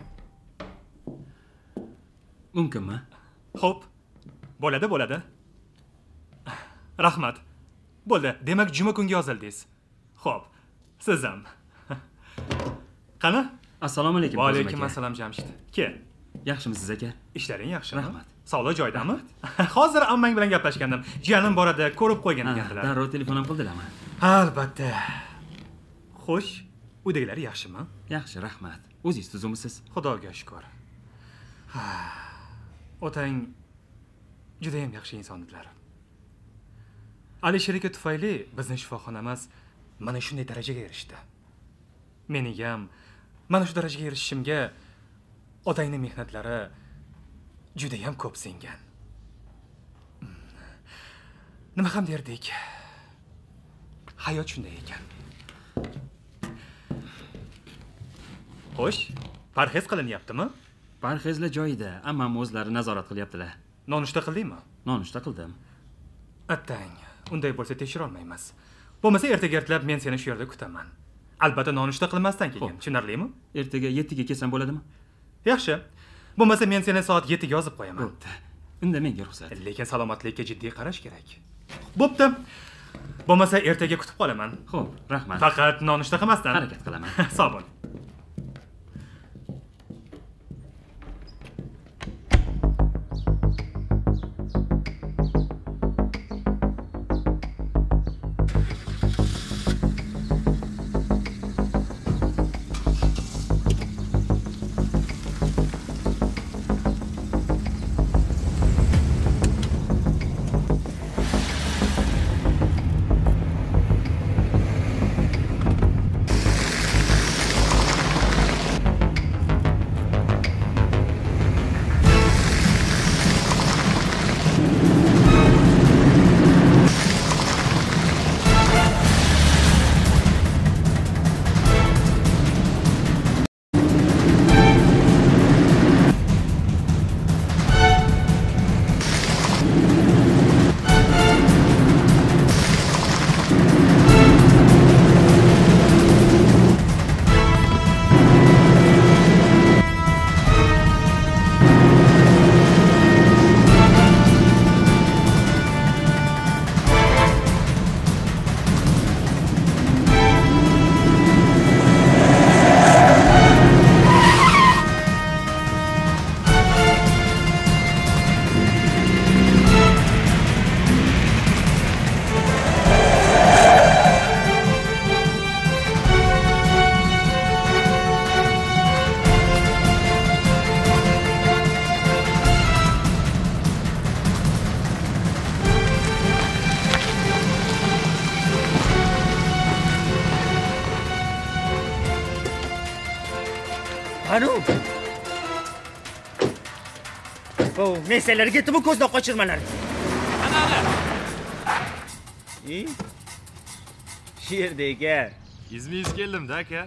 Mumkinmi? Xo'p. Bo'ladi, bo'ladi. Rahmat. Bo'ldi. Demak, juma kunga yozildingiz. Xo'p. Siz ham. Qani? Assalomu alaykum. Va alaykum assalom Jamshid. Kel. Yaxshimisiz aka? Ishlaring yaxshimi? Rahmat. Sog'lik joyidami? Hozir ammang bilan gaplashgandim. Jiyanim boradi, ko'rib qo'ygan ekandilar. Darrov telefon ham qildilarmi? Albatta. Xo'sh, uydagilar yaxshimi? Yaxshi, rahmat. O'zingiz tuzumisiz? Xudoga shukr. Otang juda ham yaxshi inson edilar. Alisher aka tufayli bizning shifoxonamiz mana shunday darajaga erishdi. Mening ham mana shu darajaga erishishimga otangning mehnatlari juda ham ko'p singan. Nima ham derdik? Hayot shunday ekan. Xo'sh, parhez qilinyaptimi? Parhezlar joyida, ammam o'zlari nazorat qilyaptilar. Nonushta qildingmi? Nonushta qildim. Attang, unday bo'lsa tekshira olmaymiz. Bo'lmasa ertaga ertalab men seni shu yerda kutaman. Albatta nonushta qilmasdan kelgan, tushunarlimi? Ertaga yettiga kelsam bo'ladimi? Yaxshi. Bo'lmasa men seni soat yettiga yozib qo'yaman. Bo'pti. Unda menga ruxsat. Lekin salomatlikka jiddiy qarash kerak. Bo'pti. Bo'lmasa ertaga kutib qolaman. Xo'p, rahmat. Faqat nonushta qilmasdan. Harakat qilaman. Sog' bo'l. Qani? O, mesalar ketdimi ko'zdan qochirmalar. Ana ana. E? Sherda ekan. Izmi-iz keldim-da, aka.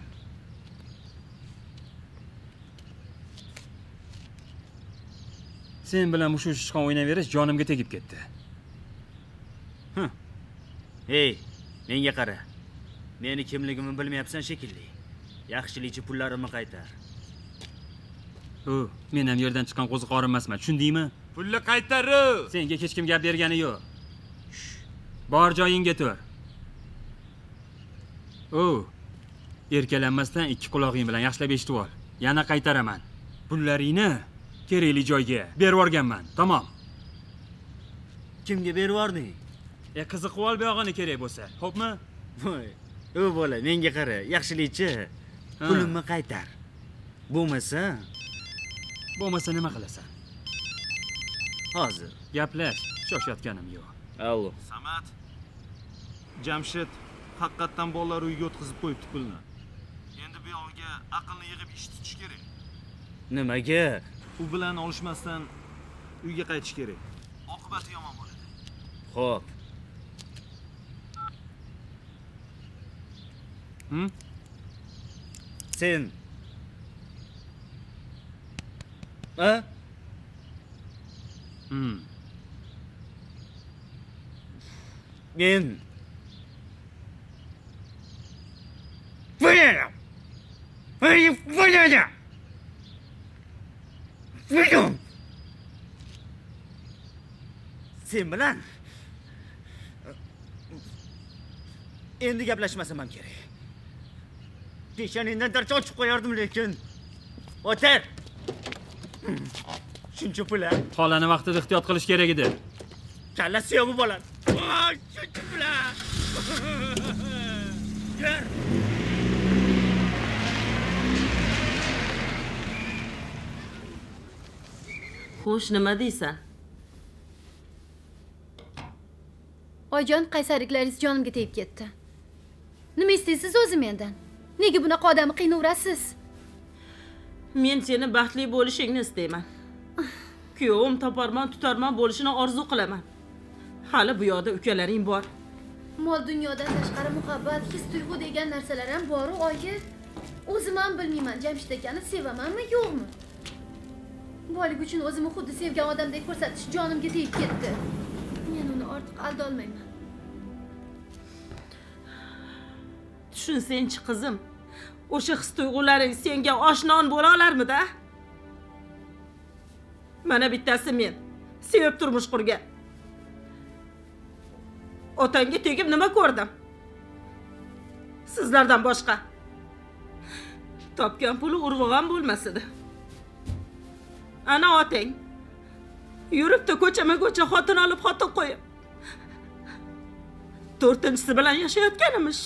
Sen bilan mushu chiqqan o'ynayverish jonimga tegib ketdi. Hm. Ey, menga qara. Meni kimligimni bilmayapsan shekilli. Yaxshilikchi pullarimni qaytar. O, men ham yerdan chiqqan qo'ziqorin emasman, tushundingmi? Pulni qaytar. Senga hech kim gap bergani yo'q. Bor joyingga tur. O, erkalanmasdan ikki quloqing bilan yaxshilab eshitib ol. Yana qaytaraman. Pullaringni kerakli joyga berib yuborganman. Tamom. Kimga berib yubording? E, qiziqib ol buyog'ini kerak bo'lsa. Xo'pmi? Voy. O bola, menga qara, yaxshilikchi. Pulimni qaytar. Bo'lmasa, bo'lmasa nima qilasan? Hozir gaplash, shoshayotganim yo'q. Allo. Samat. Jamshid haqiqatdan bolalar uyiga o'tkazib qo'yibdi pulni. Endi bu yog'iga aqlni yig'ib ish tutish kerak. Nimaga? U bilan olishmasdan uyga qaytish kerak. Oqibati yomon bo'ladi. Xo'p. Hm? Sen Ha? Hmm. Men Vaya! Vaya, vaya! Vaya! Sen bilan endi gaplashmasam ham kerak. Peshaningdan darcha ochib qo'yardim, lekin o'tar. Shuncha pul. Xolani vaqtida ehtiyot qilish kerak edi. Kallasi yo'q bu bola. Voy, shuncha pul. Yer. Xo'sh, nima deysan? Oyjon, qaysarliklaringiz jonimga tegib ketdi. Nima istaysiz o'zi mendan? Nega bunaqa odamni qiynayverasiz? Men seni baxtli bo'lishingni istayman. Kuyovim toparman, tutarman bo'lishini orzu qilaman. Hali bu yoqda ukalaring bor. Mol dunyodan tashqari muhabbat, his-tuyg'u degan narsalar ham bor-ku, oyi. O'zim ham bilmayman, Jamshid akani sevamanmi, yo'qmi? Boylik uchun o'zimni xuddi sevgan odamdek ko'rsatish jonimga tegib ketdi. Men uni ortiq aldolmayman. Tushunsang-chi qizim, o'sha his-tuyg'ularing senga oshnon bo'la olarmidi? Mana bittasi men, sevib turmush qurgan. Otangga tegib nima ko'rdim? Sizlardan boshqa. Topgan puli urg'an bo'lmasidi. Ana otang yuribdi ko'chama-ko'cha xotin olib xotin qo'yib. To'rtinchisi bilan yashayotganimiz.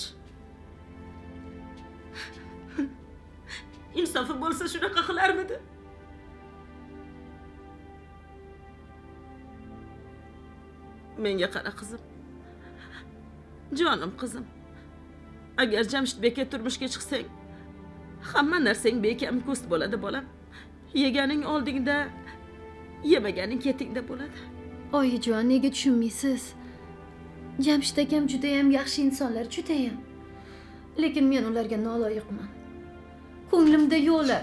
Insofi bo'lsa shunaqa qilarmidi? Menga qara qizim. Jonim qizim. Agar Jamshidbekka turmushga chiqsang, hamma narsang bekam ko'st bo'ladi bolam. Yeganing oldingda, yemaganing ketingda bo'ladi. Oyijon, nega tushunmaysiz? Jamshid akam juda ham yaxshi insonlar, juda ham. Lekin men ularga noloyiqman. Ko'nglimda yo'qlar.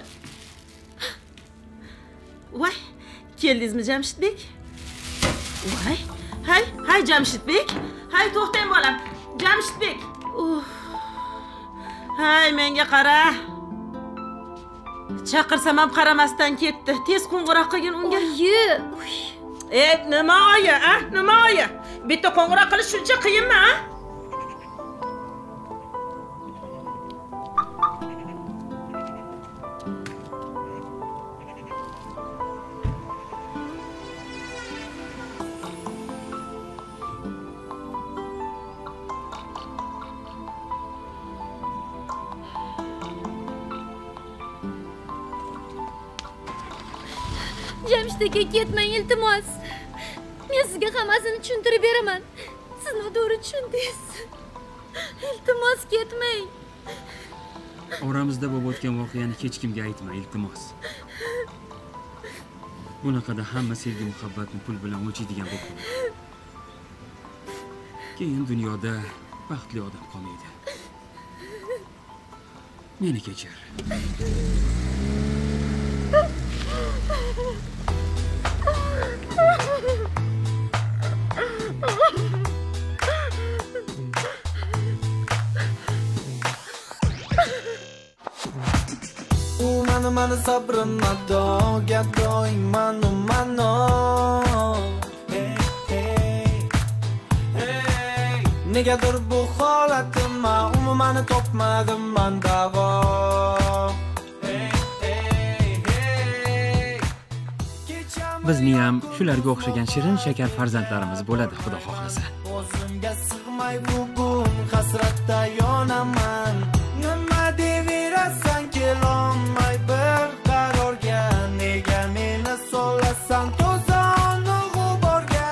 Voy, keldingizmi Jamshidbek? Voy, hay, hay Jamshidbek. Hay, to'xtang bolam. Jamshidbek. Uf. Hay, menga qara. Chaqirsam ham qaramasdan ketdi. Tez qo'ng'iroq qilgin unga. Oyi. E, nima oyi, a? Nima oyi? Bitta qo'ng'iroq qilish shuncha qiyinmi, a? Jamshid aka, ketmang iltimos. Men sizga hammasini tushuntirib beraman. Siz noto'g'ri tushundingiz. Iltimos ketmang. Oramizda bo'lib o'tgan voqeani hech kimga aytma, iltimos. Bunaqada hamma sevgi muhabbatni pul bilan o'lchaydigan bo'lib qoladi. Keyin dunyoda baxtli odam qolmaydi. Meni kechir. U mani mani sabrim mado, gadoing manu mano. Hey hey hey, negadir bu holatimma umumani topmadim man davo. Hey hey hey, Bizni ham shularga o'xshagan shirin shakar farzandlarimiz bo'ladi, Xudo xohlasa. O'zimga sig'may bugun hasratda yonaman. Nima deyverasan kelolmay bir qarorga, nega meni solasan to'zonni g'uborga.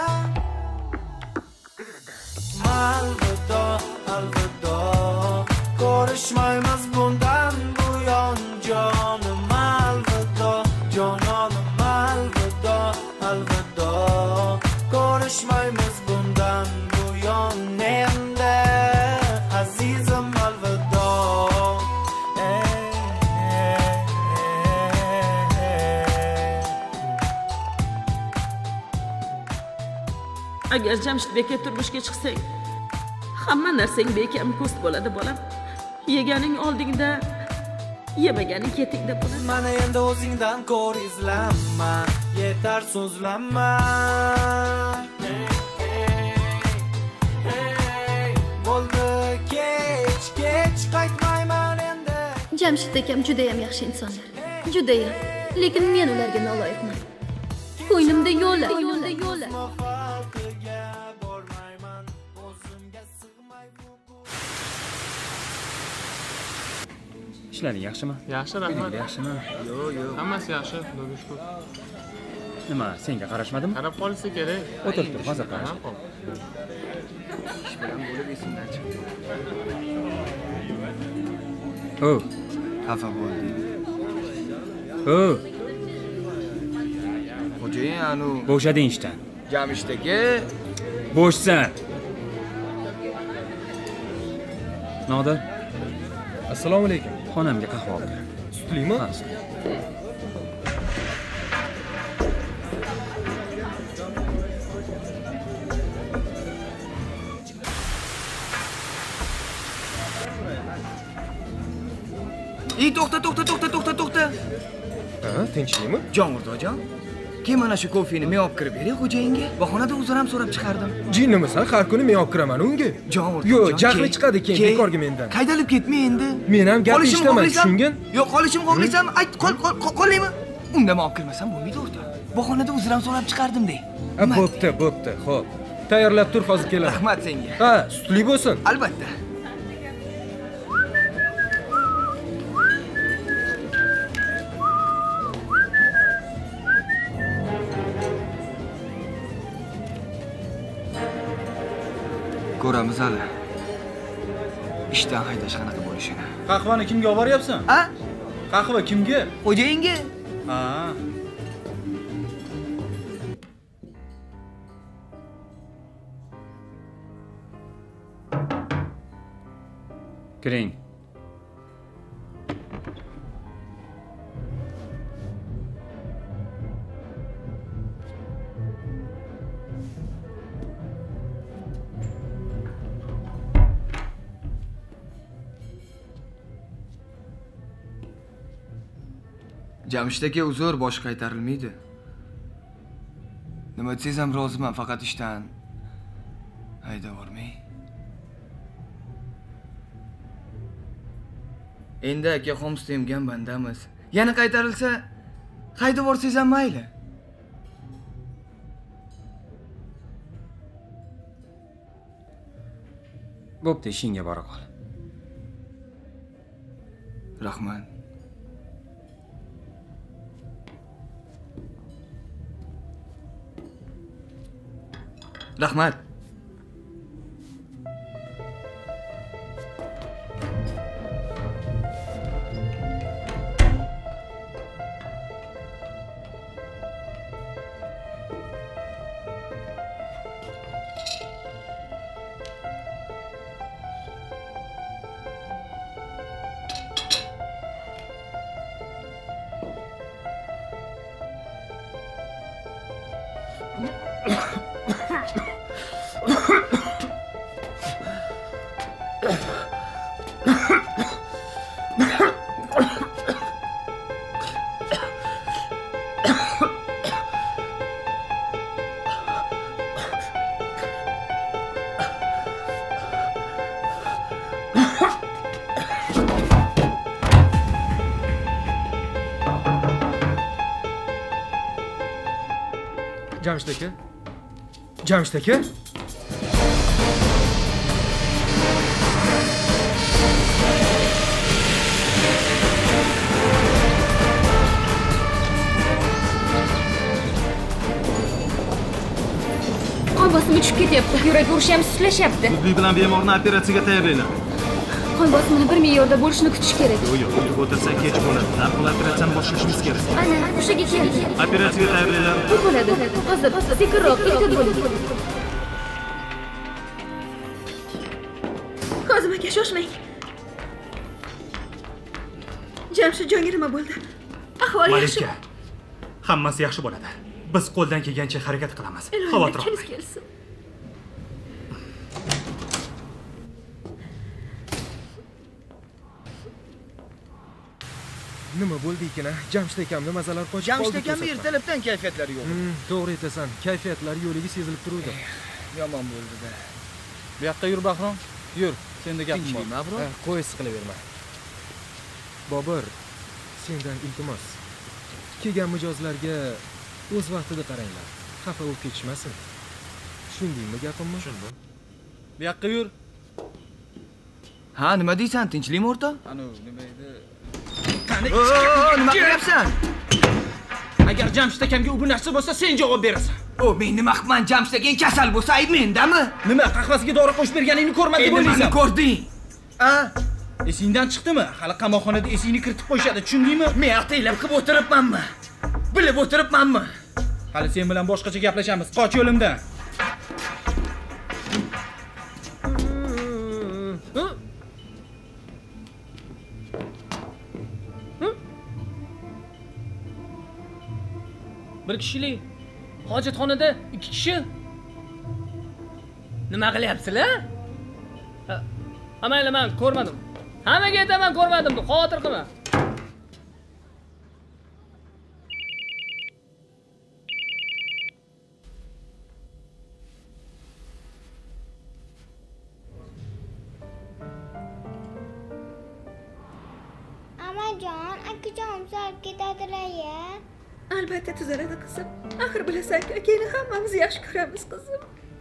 Alvido, alvido, ko'rishmaymiz bundan buyon jonim. Alvido, jononim, alvido, alvido, ko'rishmaymiz bundan buyon endi azizim, alvido. Agar Jamshidbekka turmushga chiqsang, hamma narsang bekam ko'st bo'ladi bolam. Yeganing oldingda, yemaganing ketingda bo'ladi. Mana endi o'zingdan ko'r izlanma, yetar so'zlanma. Bo'ldi kech, kech qaytmayman endi. Jamshid akam juda ham yaxshi insonlar. Juda ham. Lekin men ularga noloyiqman. Ko'nglimda yo'la, ko'nglimda yo'la. Ishlaring yaxshimi? Yaxshi, rahmat. Yaxshimi? Yo'q, yo'q. Hammasi yaxshi, Xudoga shukr. Nima, senga qarashmadimi? Qarab qolsa kerak. O'tirib tur, hozir qarash. Ish bilan bo'lib esimdan chiqdi. O, xafa bo'ldim. O. Xo'jayin, anu bo'shading ishdan. Jamshid aka, bo'shsan. Nodir. Assalomu alaykum. Xonamga qahva olib kel. Sutlimi? Ha, sutli. Ey, to'xta, to'xta, to'xta, to'xta, to'xta. Ha, tinchlikmi? Jon Murdojon, keyin mana shu kofeni men olib kirib bering xo'jayinga. Bahonada uzr ham so'rab chiqardim. Jinnimisan, har kuni men olib kiraman unga. Jon Murdojon. Yo'q, jahli chiqadi keyin bekorga mendan. Qaydalib ketma endi. Men ham gap eshitaman, tushungin? Yo'q, qolishimni xohlaysanmi? Ayt, qol, qolaymi? Unda men olib kirmasam bo'lmaydi o'rta. Bahonada uzr ham so'rab chiqardim dey. Bo'pti, bo'pti. Xo'p. Tayyorlab tur, hozir kelaman. Rahmat senga. Ha, sutli bo'lsin. Albatta. Ko'ramiz hali. Ishdan haydash qanaqa bo'lishini. Qahvani kimga olib boryapsan? Ha? Qahva kimga? Xo'jayinga. Ha. Kiring. Jamshid aka, uzr, bosh qaytarilmaydi. Nima desangiz ham roziman, faqat ishdan haydab yubormang. Endi aka xomsda emgan bandamiz. Yana qaytarilsa, haydab yuborsangiz ham mayli. Bo'pti, ishingga bora qol. Rahmat. Rahmat. Jamshid aka. Jamshid aka. Qon bosimi tushib ketyapti. Yuragi urishi ham suslashyapti. Zudlik bilan bemorni operatsiyaga tayyorlaylar. Qon bosimini bir me'yorda bo'lishini kutish kerak. Yo'q, yo'q, yurib o'tirsak kech bo'ladi. Darhol operatsiyani boshlashimiz kerak. Ana, o'shaga kel. Operatsiyaga tayyorlaylar. Bu bo'ladi. Hozir sekinroq ehtiyot bo'ling. Kozim aka, shoshmang. Jamshidjonga nima bo'ldi? Ahvoli yaxshi. Malika, hammasi yaxshi bo'ladi. Biz qo'ldan kelgancha harakat qilamiz. Xavotir olmang. Nima bo'ldi ekan? Jamshid akamni mazalar qochib qoldi. Jamshid akamni ertalabdan kayfiyatlari yo'q. To'g'ri aytasan. Kayfiyatlari yo'ligi sezilib turuvdi. Yomon bo'ldi-da. Bu yoqqa yur Bahrom. Yur. Senda gapim bor. Ha, qo'y siqilaverma. Bobur, sendan iltimos. Kelgan mijozlarga o'z vaqtida qaranglar. Xafa bo'lib ketishmasin. Tushundingmi gapimni? Tushundim. Bu yoqqa yur. Ha, nima deysan? Tinchlikmi o'rta? Ana, nima edi? Qani? Nima qilyapsan? Agar Jamshid akamga u bu narsa bo'lsa, sen javob berasan. O, men nima qilman? Jamshid akang kasal bo'lsa, ayb mendami? Nima, qahvasiga dori qo'shib berganingni ko'rmading deb o'ylaysan? Nimani ko'rding? A? Esingdan chiqdimi? Hali qamoqxonada esingni kiritib qo'yishadi, tushundingmi? Men ataylab qilib o'tiribmanmi? Bilib o'tiribmanmi? Hali sen bilan boshqacha gaplashamiz. Qoch yo'limdan. Bir kishilik hojatxonada ikki kishi. Nima qilyapsizlar? Hammaylar men ko'rmadim. Hammaga aytaman ko'rmadim, xavotir qilma. Amajon, akajon tuzalib ketadilar-ya. Albatta tuzaladi qizim. Axir bilasan-ku, akangni hammamiz yaxshi ko'ramiz qizim.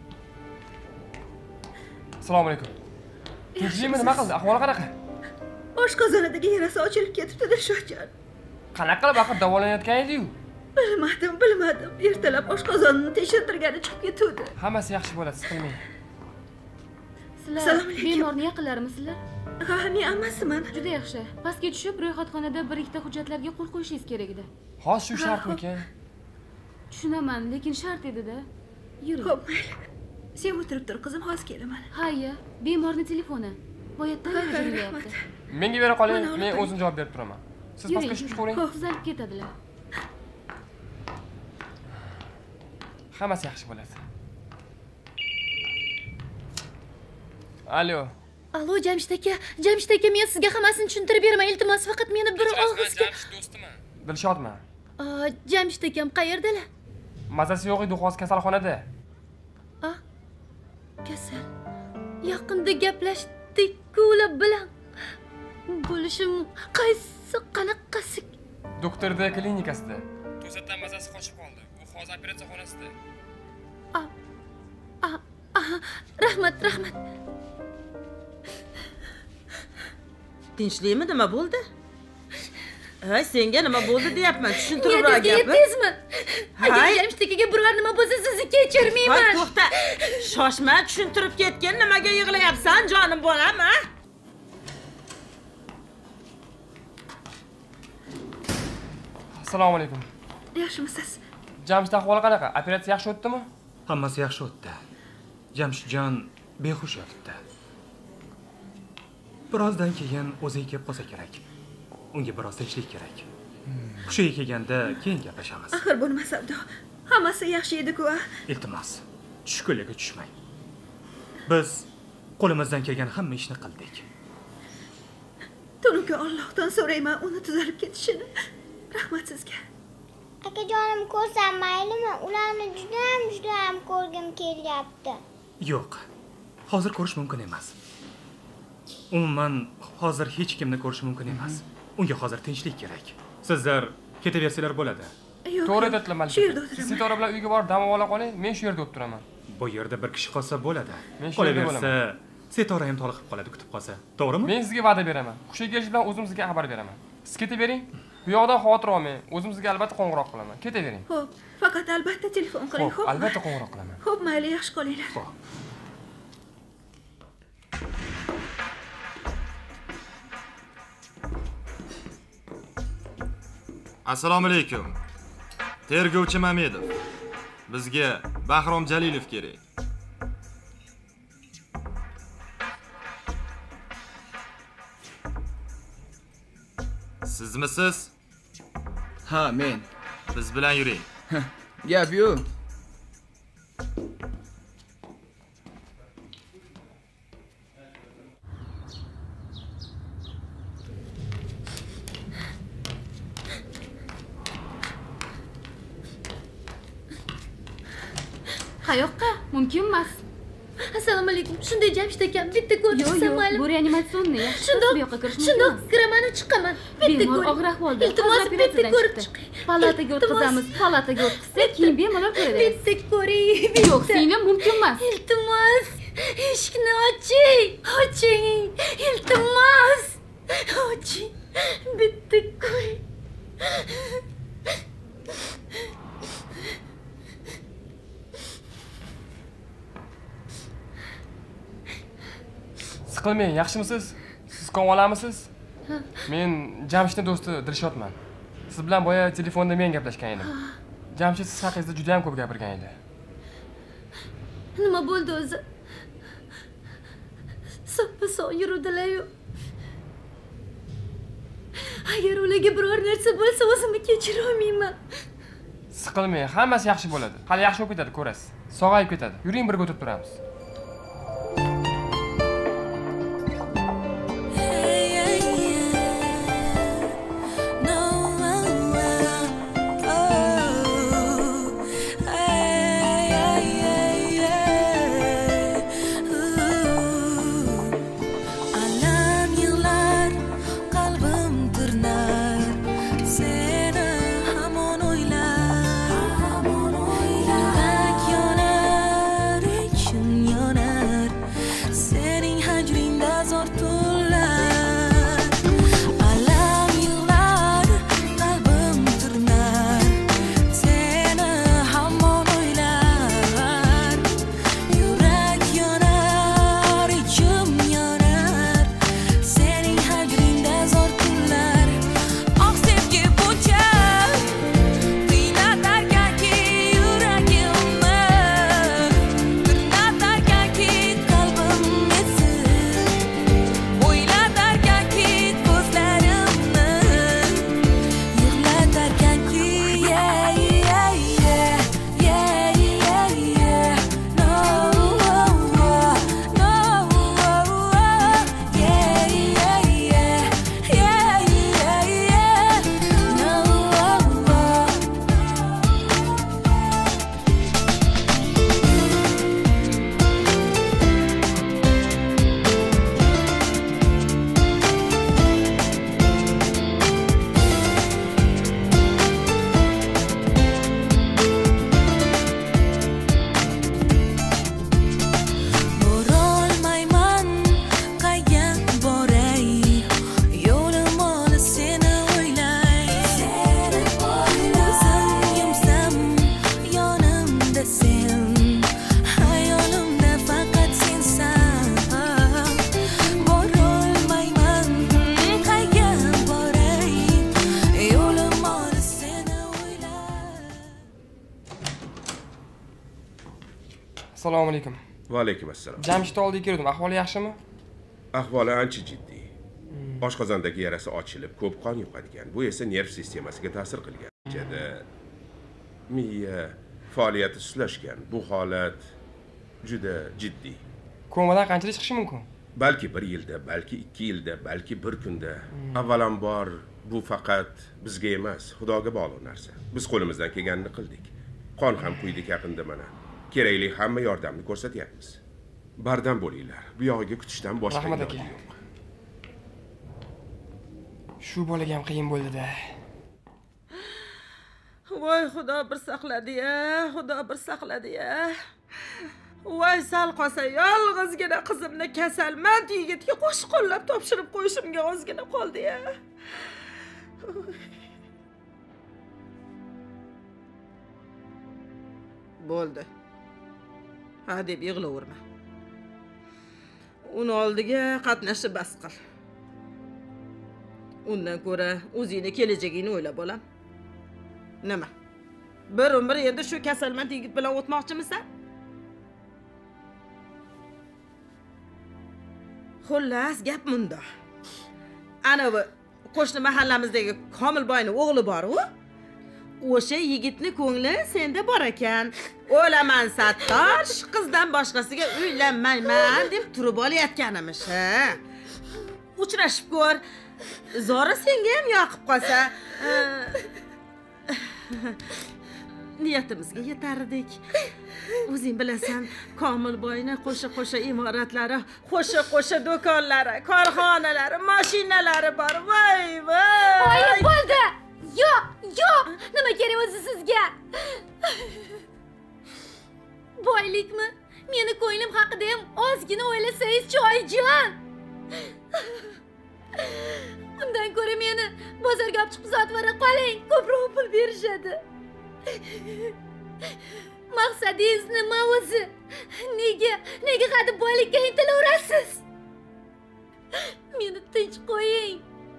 Assalomu alaykum. Tinchlikmi, nima qildi? Ahvoli qanaqa? Oshqozonidagi yarasi ochilib ketibdi-da, Shohjon. Qanaqa qilib axir davolanayotgan edi-yu? Bilmadim, bilmadim. Ertalab oshqozonini tekshirtirgani chiqib ketuvdi. Hammasi yaxshi bo'ladi, siz qilmang. Sizlar bemorni yaqinlarimisiz? Ha, men ammasiman. Juda yaxshi. Pastga tushib, ro'yxatxonada bir ikkita hujjatlarga qo'l qo'yishingiz kerak edi. Hozir shu shartmikan? Tushunaman, lekin shart edi-da. Yuring. Xo'p, mayli. Sen o'tirib tur, qizim, hozir kelaman. Hayya, bemorning telefoni. Boyatdan jiryapti. Menga bera qoling, men o'zim javob berib turaman. Siz pastga tushib ko'ring. Tuzalib ketadilar. Hammasi yaxshi bo'ladi. Alo. Alo, Jamshid aka. Jamshid aka, men sizga hammasini tushuntirib beraman. Iltimos, faqat meni bir og'izga. Jamshid do'stiman. Dilshodman. Jamshid akam qayerdalar? Mazasi yo'q edi, hozir kasalxonada. A? Kasal. Yaqinda gaplashdik ular bilan. Bo'lishim qaysi qanaqasi? Doktorda klinikasida. To'satdan mazasi qochib qoldi. U hozir operatsiya xonasida. A. A. Rahmat, rahmat. Tinchlikmi, nima bo'ldi? Ha, senga nima bo'ldi deyapman. Tushuntiribroq gapni. Yetdingizmi? Agar Jamshid akaga biror nima bo'lsa, sizni kechirmayman. Voy, to'xta. Shoshma, tushuntirib ketgin. Nimaga yig'layapsan, jonim bolam, ha? Assalomu alaykum. Yaxshimisiz? Jamshid ahvoli qanaqa? Operatsiya yaxshi o'tdimi? Hammasi yaxshi o'tdi. Jamshidjon behush yotibdi. Birozdan keyin o'ziga kelib qolsa kerak. Unga biroz tinchlik kerak. Hushiga kelganda keyin gaplashamiz. Axir bu nima savdo? Hammasi yaxshi edi-ku. Iltimos, tushkunlikka tushmang. Biz qo'limizdan kelgan hamma ishni qildik. To'nuka, Allohdan so'rayman uni tuzalib ketishini. Rahmat sizga. Akajonim ko'rsam maylimi? Ularni juda ham juda ham ko'rgim kelyapti. Yo'q. Hozir ko'rish mumkin emas. Umuman hozir hech kimni ko'rish mumkin emas. Unga hozir tinchlik kerak. Sizlar ketaversanglar bo'ladi. To'g'ri aytdilar Malika. Siz Sitora bilan uyga borib dam ola qoling, men shu yerda o'tirib turaman. Bu yerda bir kishi qolsa bo'ladi. Men shu yerda Qolaversa, Sitora ham toliqib qoladi kutib qolsa. To'g'rimi? Men sizga va'da beraman. Hushiga kelish bilan o'zim sizga xabar beraman. Siz ketavering. Bu yoqdan xavotir olmang. O'zim sizga albatta qo'ng'iroq qilaman. Ketavering. Xo'p, faqat albatta telefon qiling, xo'p? Albatta qo'ng'iroq qilaman. Xo'p, mayli, yaxshi qolinglar. Xo'p. Assalomu alaykum. Tergovchi Mamedov. Bizga Bahrom Jalilov kerak. Sizmisiz? Ha, men. Biz bilan yuring. Gap yo'q. Qayoqqa? Mumkin emas. Assalomu alaykum. Shunday Jamshid akam, bitta ko'rishsam mayli. Bu reanimatsionniy. Yaxshi, Shundoq, bu yoqqa kirish mumkin. Shundoq kiraman, chiqaman. Bitta ko'ring. Og'ir ahvolda. Iltimos, bitta ko'rib chiqing. Palataga o'tkazamiz. Palataga o'tkazsak, keyin bemalol ko'raveramiz. Bitta ko'ring. Yo'q, senga mumkin emas. Iltimos, eshikni oching. Oching. Iltimos. Oching. Bitta ko'ring. Siqilmang, yaxshimisiz? Siz qon olamisiz? Men Jamshidning do'sti Dilshodman. Siz bilan boya telefonda men gaplashgan edim. Jamshid siz haqingizda juda ham ko'p gapirgan edi. Nima bo'ldi o'zi? Soppa-sog' yuruvdilar-yu. Agar ularga biror narsa bo'lsa, o'zimni kechira olmayman. Siqilmang, hammasi yaxshi bo'ladi. Hali yaxshi bo'lib ketadi, ko'rasiz. Sog'ayib ketadi. Yuring, birga o'tirib turamiz. Assalomu alaykum. Va alaykum assalom. Jamshid oldiga kirdim. Ahvoli yaxshimi? Ahvoli ancha jiddiy. Oshqozondagi yarasi ochilib, ko'p qon yo'qadigan. Bu esa nerv sistemasiga ta'sir qilgan. Ichida miya, faoliyati sustlashgan. Bu holat juda jiddiy. Komadan qanchalik chiqishi mumkin? Balki bir yilda, balki ikki yilda, balki bir kunda. Avvalambor bu faqat bizga emas, Xudoga bog'liq narsa. Biz qo'limizdan kelganini qildik. Qon ham quydik yaqinda mana. Kerakli hamma yordamni ko'rsatyapmiz. Bardam bo'linglar. Bu yog'iga kutishdan boshqa iloji yo'q. Shu bolaga ham qiyin bo'ldi-da. Voy Xudo bir saqladi-ya, Xudo bir saqladi-ya. Voy sal qolsa yolg'izgina qizimni kasalmand yigitga qo'shib qo'llab topshirib qo'yishimga ozgina qoldi-ya. Bo'ldi. Ha deb yig'laverma. Uni oldiga qatnashib bas qil. Undan ko'ra o'zingni kelajagingni o'ylab olam. Nima? Bir umr endi shu kasalmand yigit bilan o'tmoqchimisan? Xullas, gap bunda. Ana bu qo'shni mahallamizdagi Komilboyning o'g'li bor-ku. O'sha yigitni ko'ngli senda bor ekan. O'laman Sattor, shu qizdan boshqasiga uylanmayman deb turib olayotganimiz. Uchrashib ko'r. Zora senga ham yoqib qolsa, niyatimizga yetardik. O'zing bilasan, Komilboyning qo'sha-qo'sha imoratlari, qo'sha-qo'sha do'konlari, korxonalari, mashinalari bor. Voy, voy. Oyi bo'ldi. Yo'q, yo'q. Nima kerak o'zi sizga? Boylikmi? Meni ko'nglim haqida ham ozgina o'ylasangiz, Choyjon. Undan ko'ra meni bozorga olib chiqib sotib bera qoling, ko'proq pul berishadi. Maqsadingiz nima o'zi? Nega, nega hadeb boylikka intilaverasiz? Meni tinch qo'ying.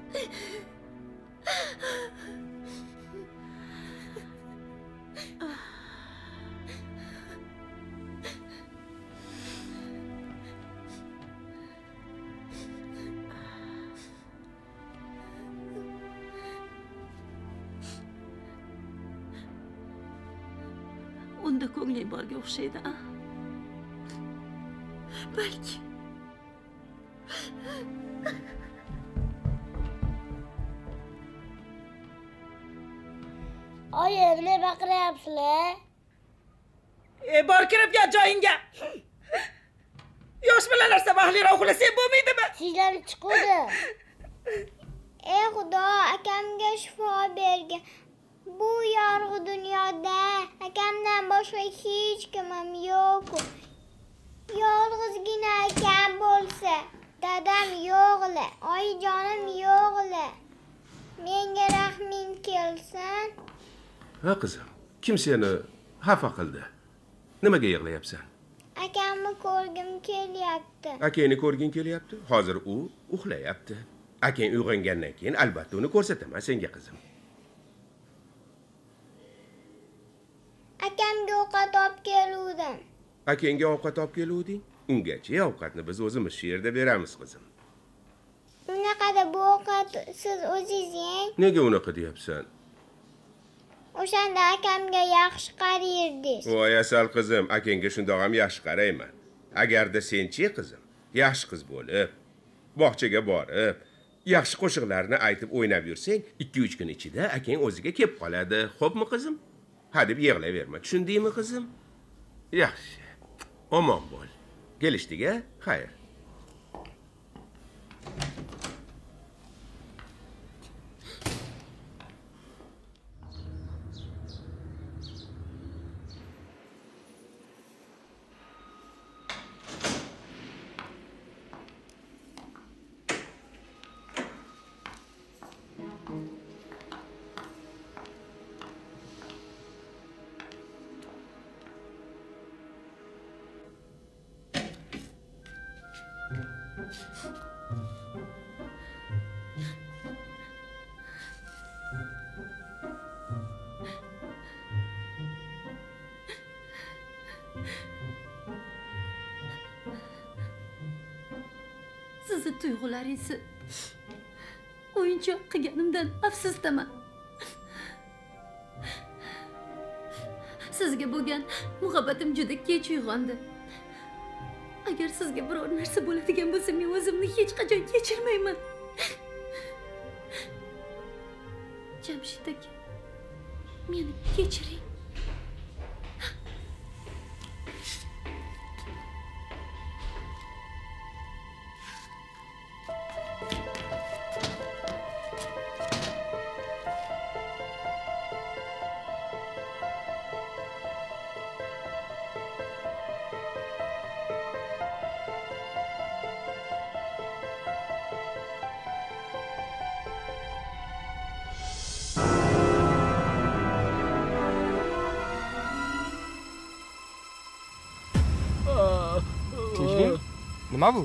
Unda ko'ngling borga o'xshaydi, a? Balki. Oyi, nima baqiryapsizlar? E, bor kirib ket joyingga. Yosh bilanlar sabahliroq uxlasang bo'lmaydimi? Sizlarni chiqdi. Ey Xudo, akamga shifo bergin. Bu yorug' dunyoda akamdan boshqa hech kimim yo'q. Yolg'izgina akam bo'lsa, dadam yo'qlar, oyijonim yo'qlar. Menga rahming kelsin. Ha qizim, kim seni xafa qildi? Nimaga yig'layapsan? Akamni ko'rgim kelyapti. Akangni ko'rging kelyapti? Hozir u uxlayapti. Akang uyg'ongandan keyin albatta uni ko'rsataman senga qizim. Akamga ovqat olib keluvdim. Akangga ovqat olib keluvding? Ungacha ovqatni biz o'zimiz shu yerda beramiz qizim. Unaqada bu ovqat siz o'zingiz yeng. Nega unaqa deyapsan? O'shanda akamga yaxshi qarardingiz. Voy asal qizim, akangga shundoq ham yaxshi qarayman. Agarda senchi qizim, yaxshi qiz bo'lib, bog'chaga borib, yaxshi qo'shiqlarni aytib o'ynab yursang, ikki uch kun ichida akang o'ziga kelib qoladi. Xo'pmi qizim? Ha deb yig'layverma. Tushundingmi qizim? Yaxshi. Omon bo'l. Kelishdik-a? Xayr. Sizni tuyg'ularingizni o'yinchoq qilganimdan afsusdaman. Sizga bo'lgan muhabbatim juda kech uyg'ondi. Agar sizga biror narsa bo'ladigan bo'lsa, men o'zimni hech qachon kechirmayman. Jamshid aka, meni kechiring. Nima bu?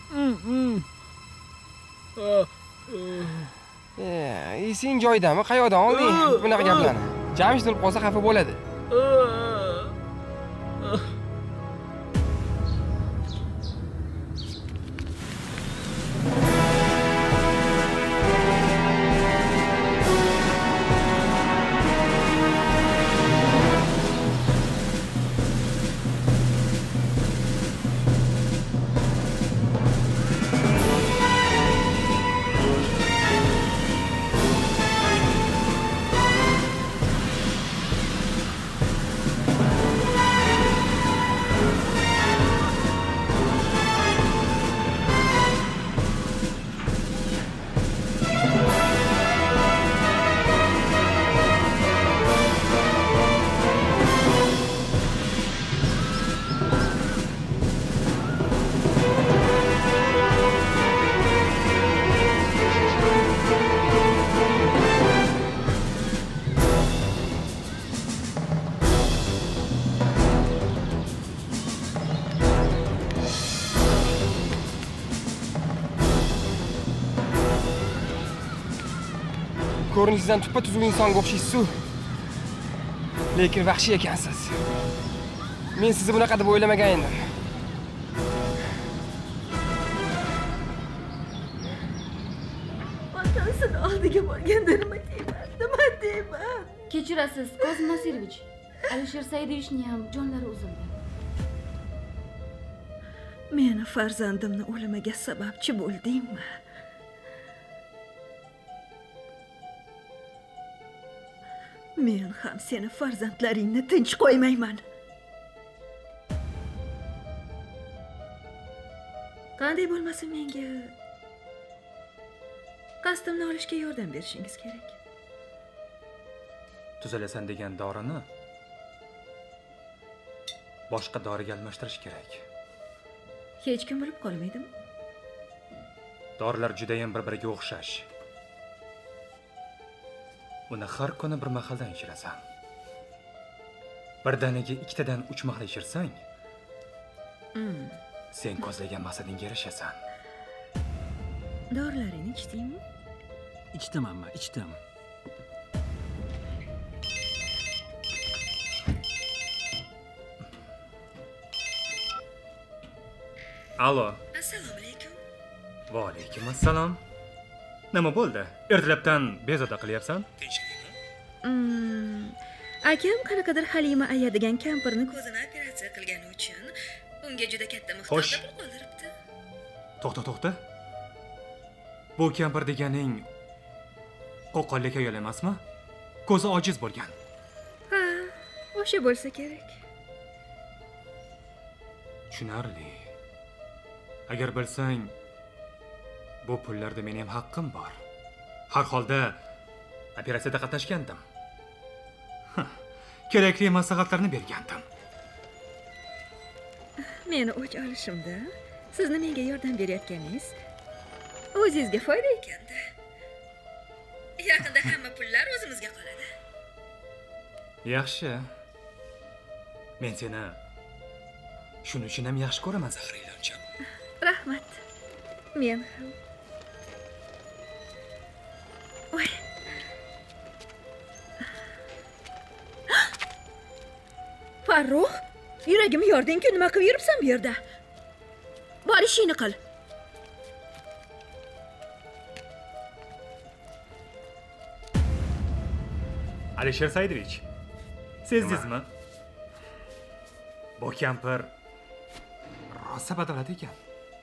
Esing joyidami? Qayoqdan olding bunaqa gaplarni? Jamshid o'lib qolsa xafa bo'ladi. Ko'rinishingizdan tuppa-tuzuk insonga o'xshaysiz-ku. Lekin vahshiy ekansiz. Men sizni bunaqa deb o'ylamagan edim. Otasini oldiga borganda nima deyman? Nima deyman? Kechirasiz, Kozim Nasirovich. Alisher Saidovichning ham jonlari uzildi. Meni farzandimni o'limiga sababchi bo'ldingmi? Men ham seni farzandlaringni tinch qo'ymayman. Qanday bo'lmasin, menga qasdimni olishga yordam berishingiz kerak. Tuzalasan degan dorini boshqa doriga almashtirish kerak. Hech kim bilib qolmaydimi? Dorilar juda ham bir-biriga o'xshash. Uni har kuni bir mahaldan ichirasan. Birdaniga ikkitadan uch mahal ichirsang, Hmm. sen ko'zlagan maqsadingga erishasan. Dorilaringni ichdingmi? Ichdim amma, ichdim. Alo. Assalomu alaykum. Va alaykum assalom. Nima bo'ldi? Ertalabdan bezovta qilyapsan? Hmm. Akam qanaqadir Halima aya degan kampirni ko'zini operatsiya qilgani uchun unga juda katta miqdorda pul qoldiribdi. To'xta, to'xta. Bu kampir deganing qo'qonlik ayol emasmi? Ko'zi ojiz bo'lgan. Ha, o'sha bo'lsa kerak. Tushunarli. Agar bilsang, bu pullarda mening ham haqqim bor. Har holda operatsiyada qatnashgandim. Kerakli maslahatlarni bergandim. Meni o'ch olishimda sizni menga yordam berayotganingiz o'zingizga foyda ekanda. Yaqinda hamma pullar o'zimizga qoladi. Yaxshi. Men seni shuning uchun ham yaxshi ko'raman, Zahra iloncham. Rahmat. Men ham. Voy. Farruh, yuragimni yording-ku, nima qilib yuribsan bu yerda? Bor ishingni qil. Alisher Saidovich, sezdingizmi? O kampir rosa badavlat ekan.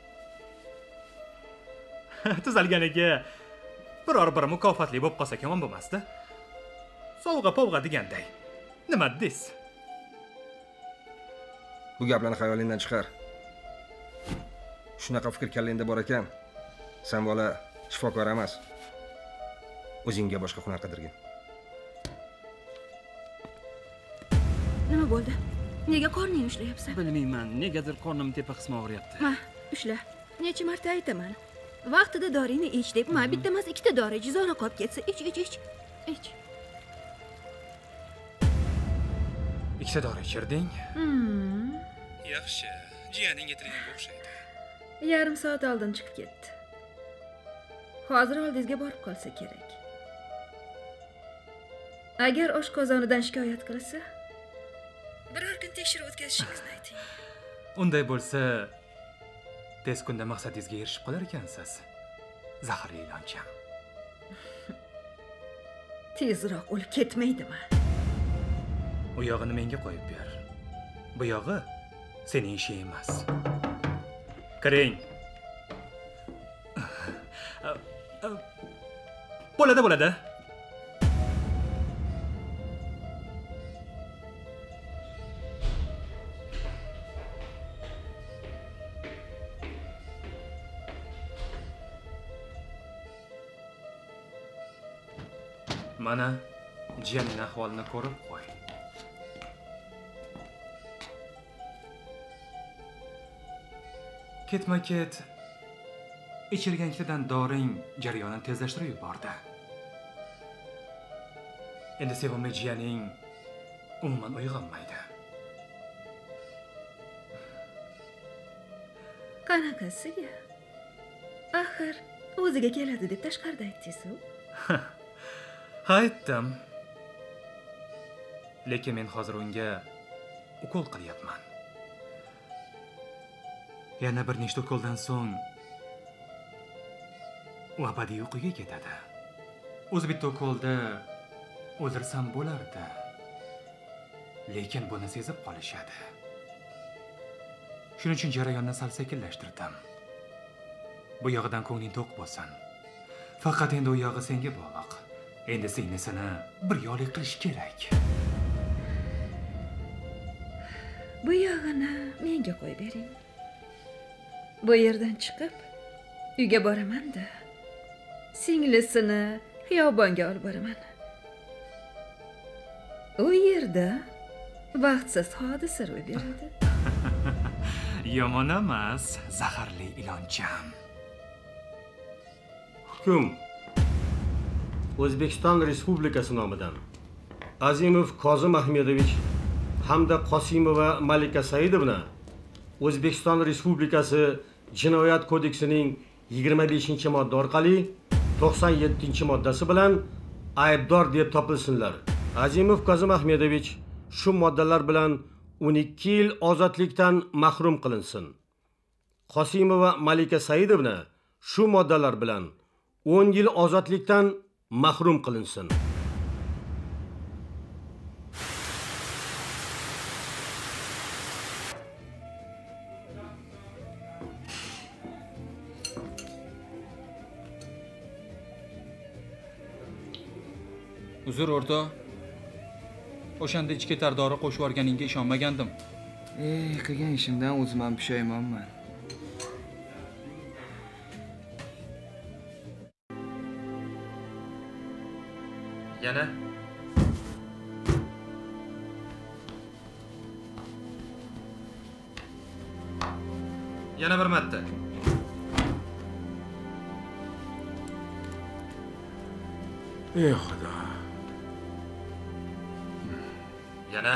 Tuzalganiga biror bir mukofotli bo'lib qolsa yomon bo'lmasdi. Sovg'a povg'a deganday. Nima deysiz? Bu gaplarni xayolingdan chiqar. Shunaqa fikr kallangda bor ekan, sen bola shifokor emas. O'zingga boshqa hunar qidirgin. Nima bo'ldi? Nega qorning ushlayapsan? Bilmayman, negadir qornim tepa qismi og'riyapti. Ma, ushla. Necha marta aytaman. Vaqtida doringni ich deb, ma bitta emas, ikkita dori jizona qolib ketsa, ich, ich, ich. Ich. Ikkita dori ichirding? Hmm. Yaxshi, jiyaning yetirganga o'xshaydi. Yarim soat oldin chiqib ketdi. Hozir oldingizga borib qolsa kerak. Agar oshqozonidan shikoyat qilsa, biror kun tekshiruv o'tkazishingizni ayting. Unday bo'lsa, tez kunda maqsadingizga erishib qolar ekansiz. Zaharli iloncham. Tezroq o'lib ketmaydimi? U yog'ini menga qo'yib ber. Bu yog'i sening ishing emas. Kiring. Bo'ladi, bo'ladi. Mana jiyaning ahvolini ko'rib qo'y. Ketma-ket ichirgan ikkitadan doring jarayonini tezlashtirib yubordi. Endi sevimli jiyaning umuman uyg'onmaydi. Qanaqasiga? Axir o'ziga keladi deb tashqarida aytdingiz-ku. Aytdim. Lekin men hozir unga ukol qilyapman. Yana bir nechta ukoldan so'ng u abadiy uyquga ketadi. O'zi bitta ukolda o'ldirsam bo'lardi. Lekin buni sezib qolishadi. Shuning uchun jarayonni sal sekinlashtirdim. Bu yog'idan ko'ngling to'q bo'lsin. Faqat endi u yog'i senga bog'liq. Endi singlisini bir yo'li qilish kerak. Bu yog'ini menga qo'yib bering. Bu yerdan chiqib uyga boraman-da. Singlisini xiyobonga olib boraman. U yerda baxtsiz hodisa ro'y beradi. Yomon emas, zaharli iloncham. Hukm. O'zbekiston Respublikasi nomidan Azimov Kozim Ahmedovich hamda Qosimova Malika Saidovna O'zbekiston Respublikasi Jinoyat kodeksining yigirma beshinchi modda orqali to'qson yettinchi moddasi bilan aybdor deb topilsinlar. Azimov Kozim Ahmedovich shu moddalar bilan o'n ikki yil ozodlikdan mahrum qilinsin. Qosimova Malika Saidovna shu moddalar bilan o'n yil ozodlikdan mahrum qilinsin. Uzr o'rta. O'shanda ichki tardori qo'shib yuborganingga ishonmagandim. Ey, qilgan ishimdan o'zim ham pushaymonman. Yana Yana bir marta. Ey xudo. Yana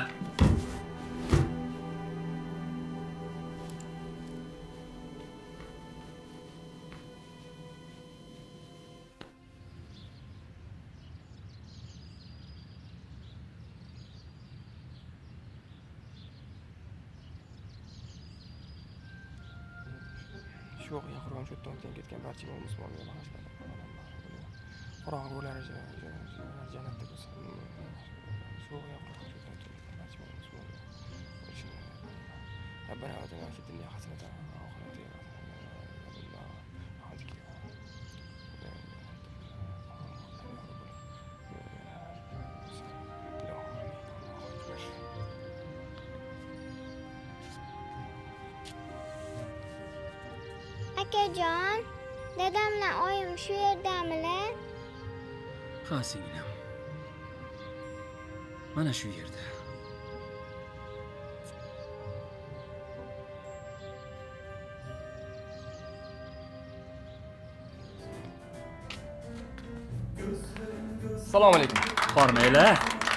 Shu yaqin cho'tdan ketgan barcha musulmonlarga bag'ishladim. Qorong'ular jannatda bo'lsin. Shu yaqin cho'tdan ketgan barcha musulmonlar. ربنا آتنا في الدنيا حسنة akajon, dadam bilan oyim shu yerdamilar? Ha, singlim. Mana shu yerda. Assalomu alaykum. Hormaylar.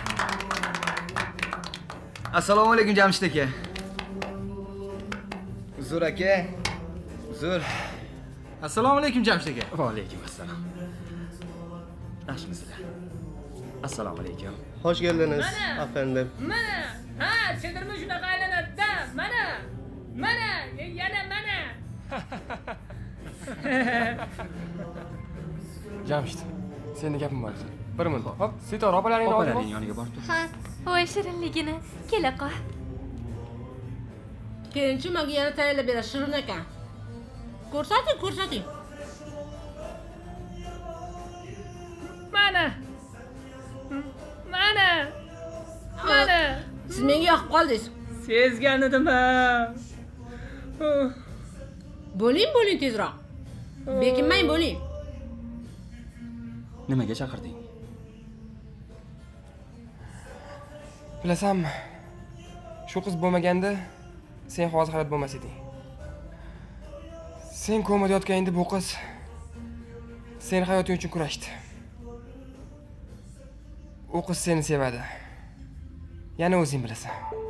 Assalomu alaykum Jamshid aka. Uzr aka. Uzr. Assalomu alaykum Jamshid aka. Va alaykum assalom. Yaxshimisizlar? Assalomu alaykum. Hoş geldiniz efendim. Mana, ha, childirma shunaqa aylanadi-da. Mana. Mana, yana mana. Jamshid, senda gapim bor. Bir minut. Hop, Sitor opalaringni olib. Opalaring yoniga borib tur. Ha. Voy shirinligini, kela qo'y. Keyin menga yana tayyorlab berasiz shirin ekan. Ko'rsating, ko'rsating. Mana. Mana. Mana. Siz menga yoqib qoldingiz. Sezgan edim. Bo'ling, bo'ling tezroq. Bekinmang, bo'ling. Nimaga chaqirding? Bilasanmi? Shu qiz bo'lmaganda sen hozir hayot bo'lmas eding. Sen komada yotganingda bu qiz sen hayoting uchun kurashdi. U qiz seni sevadi. Yana o'zing bilasan.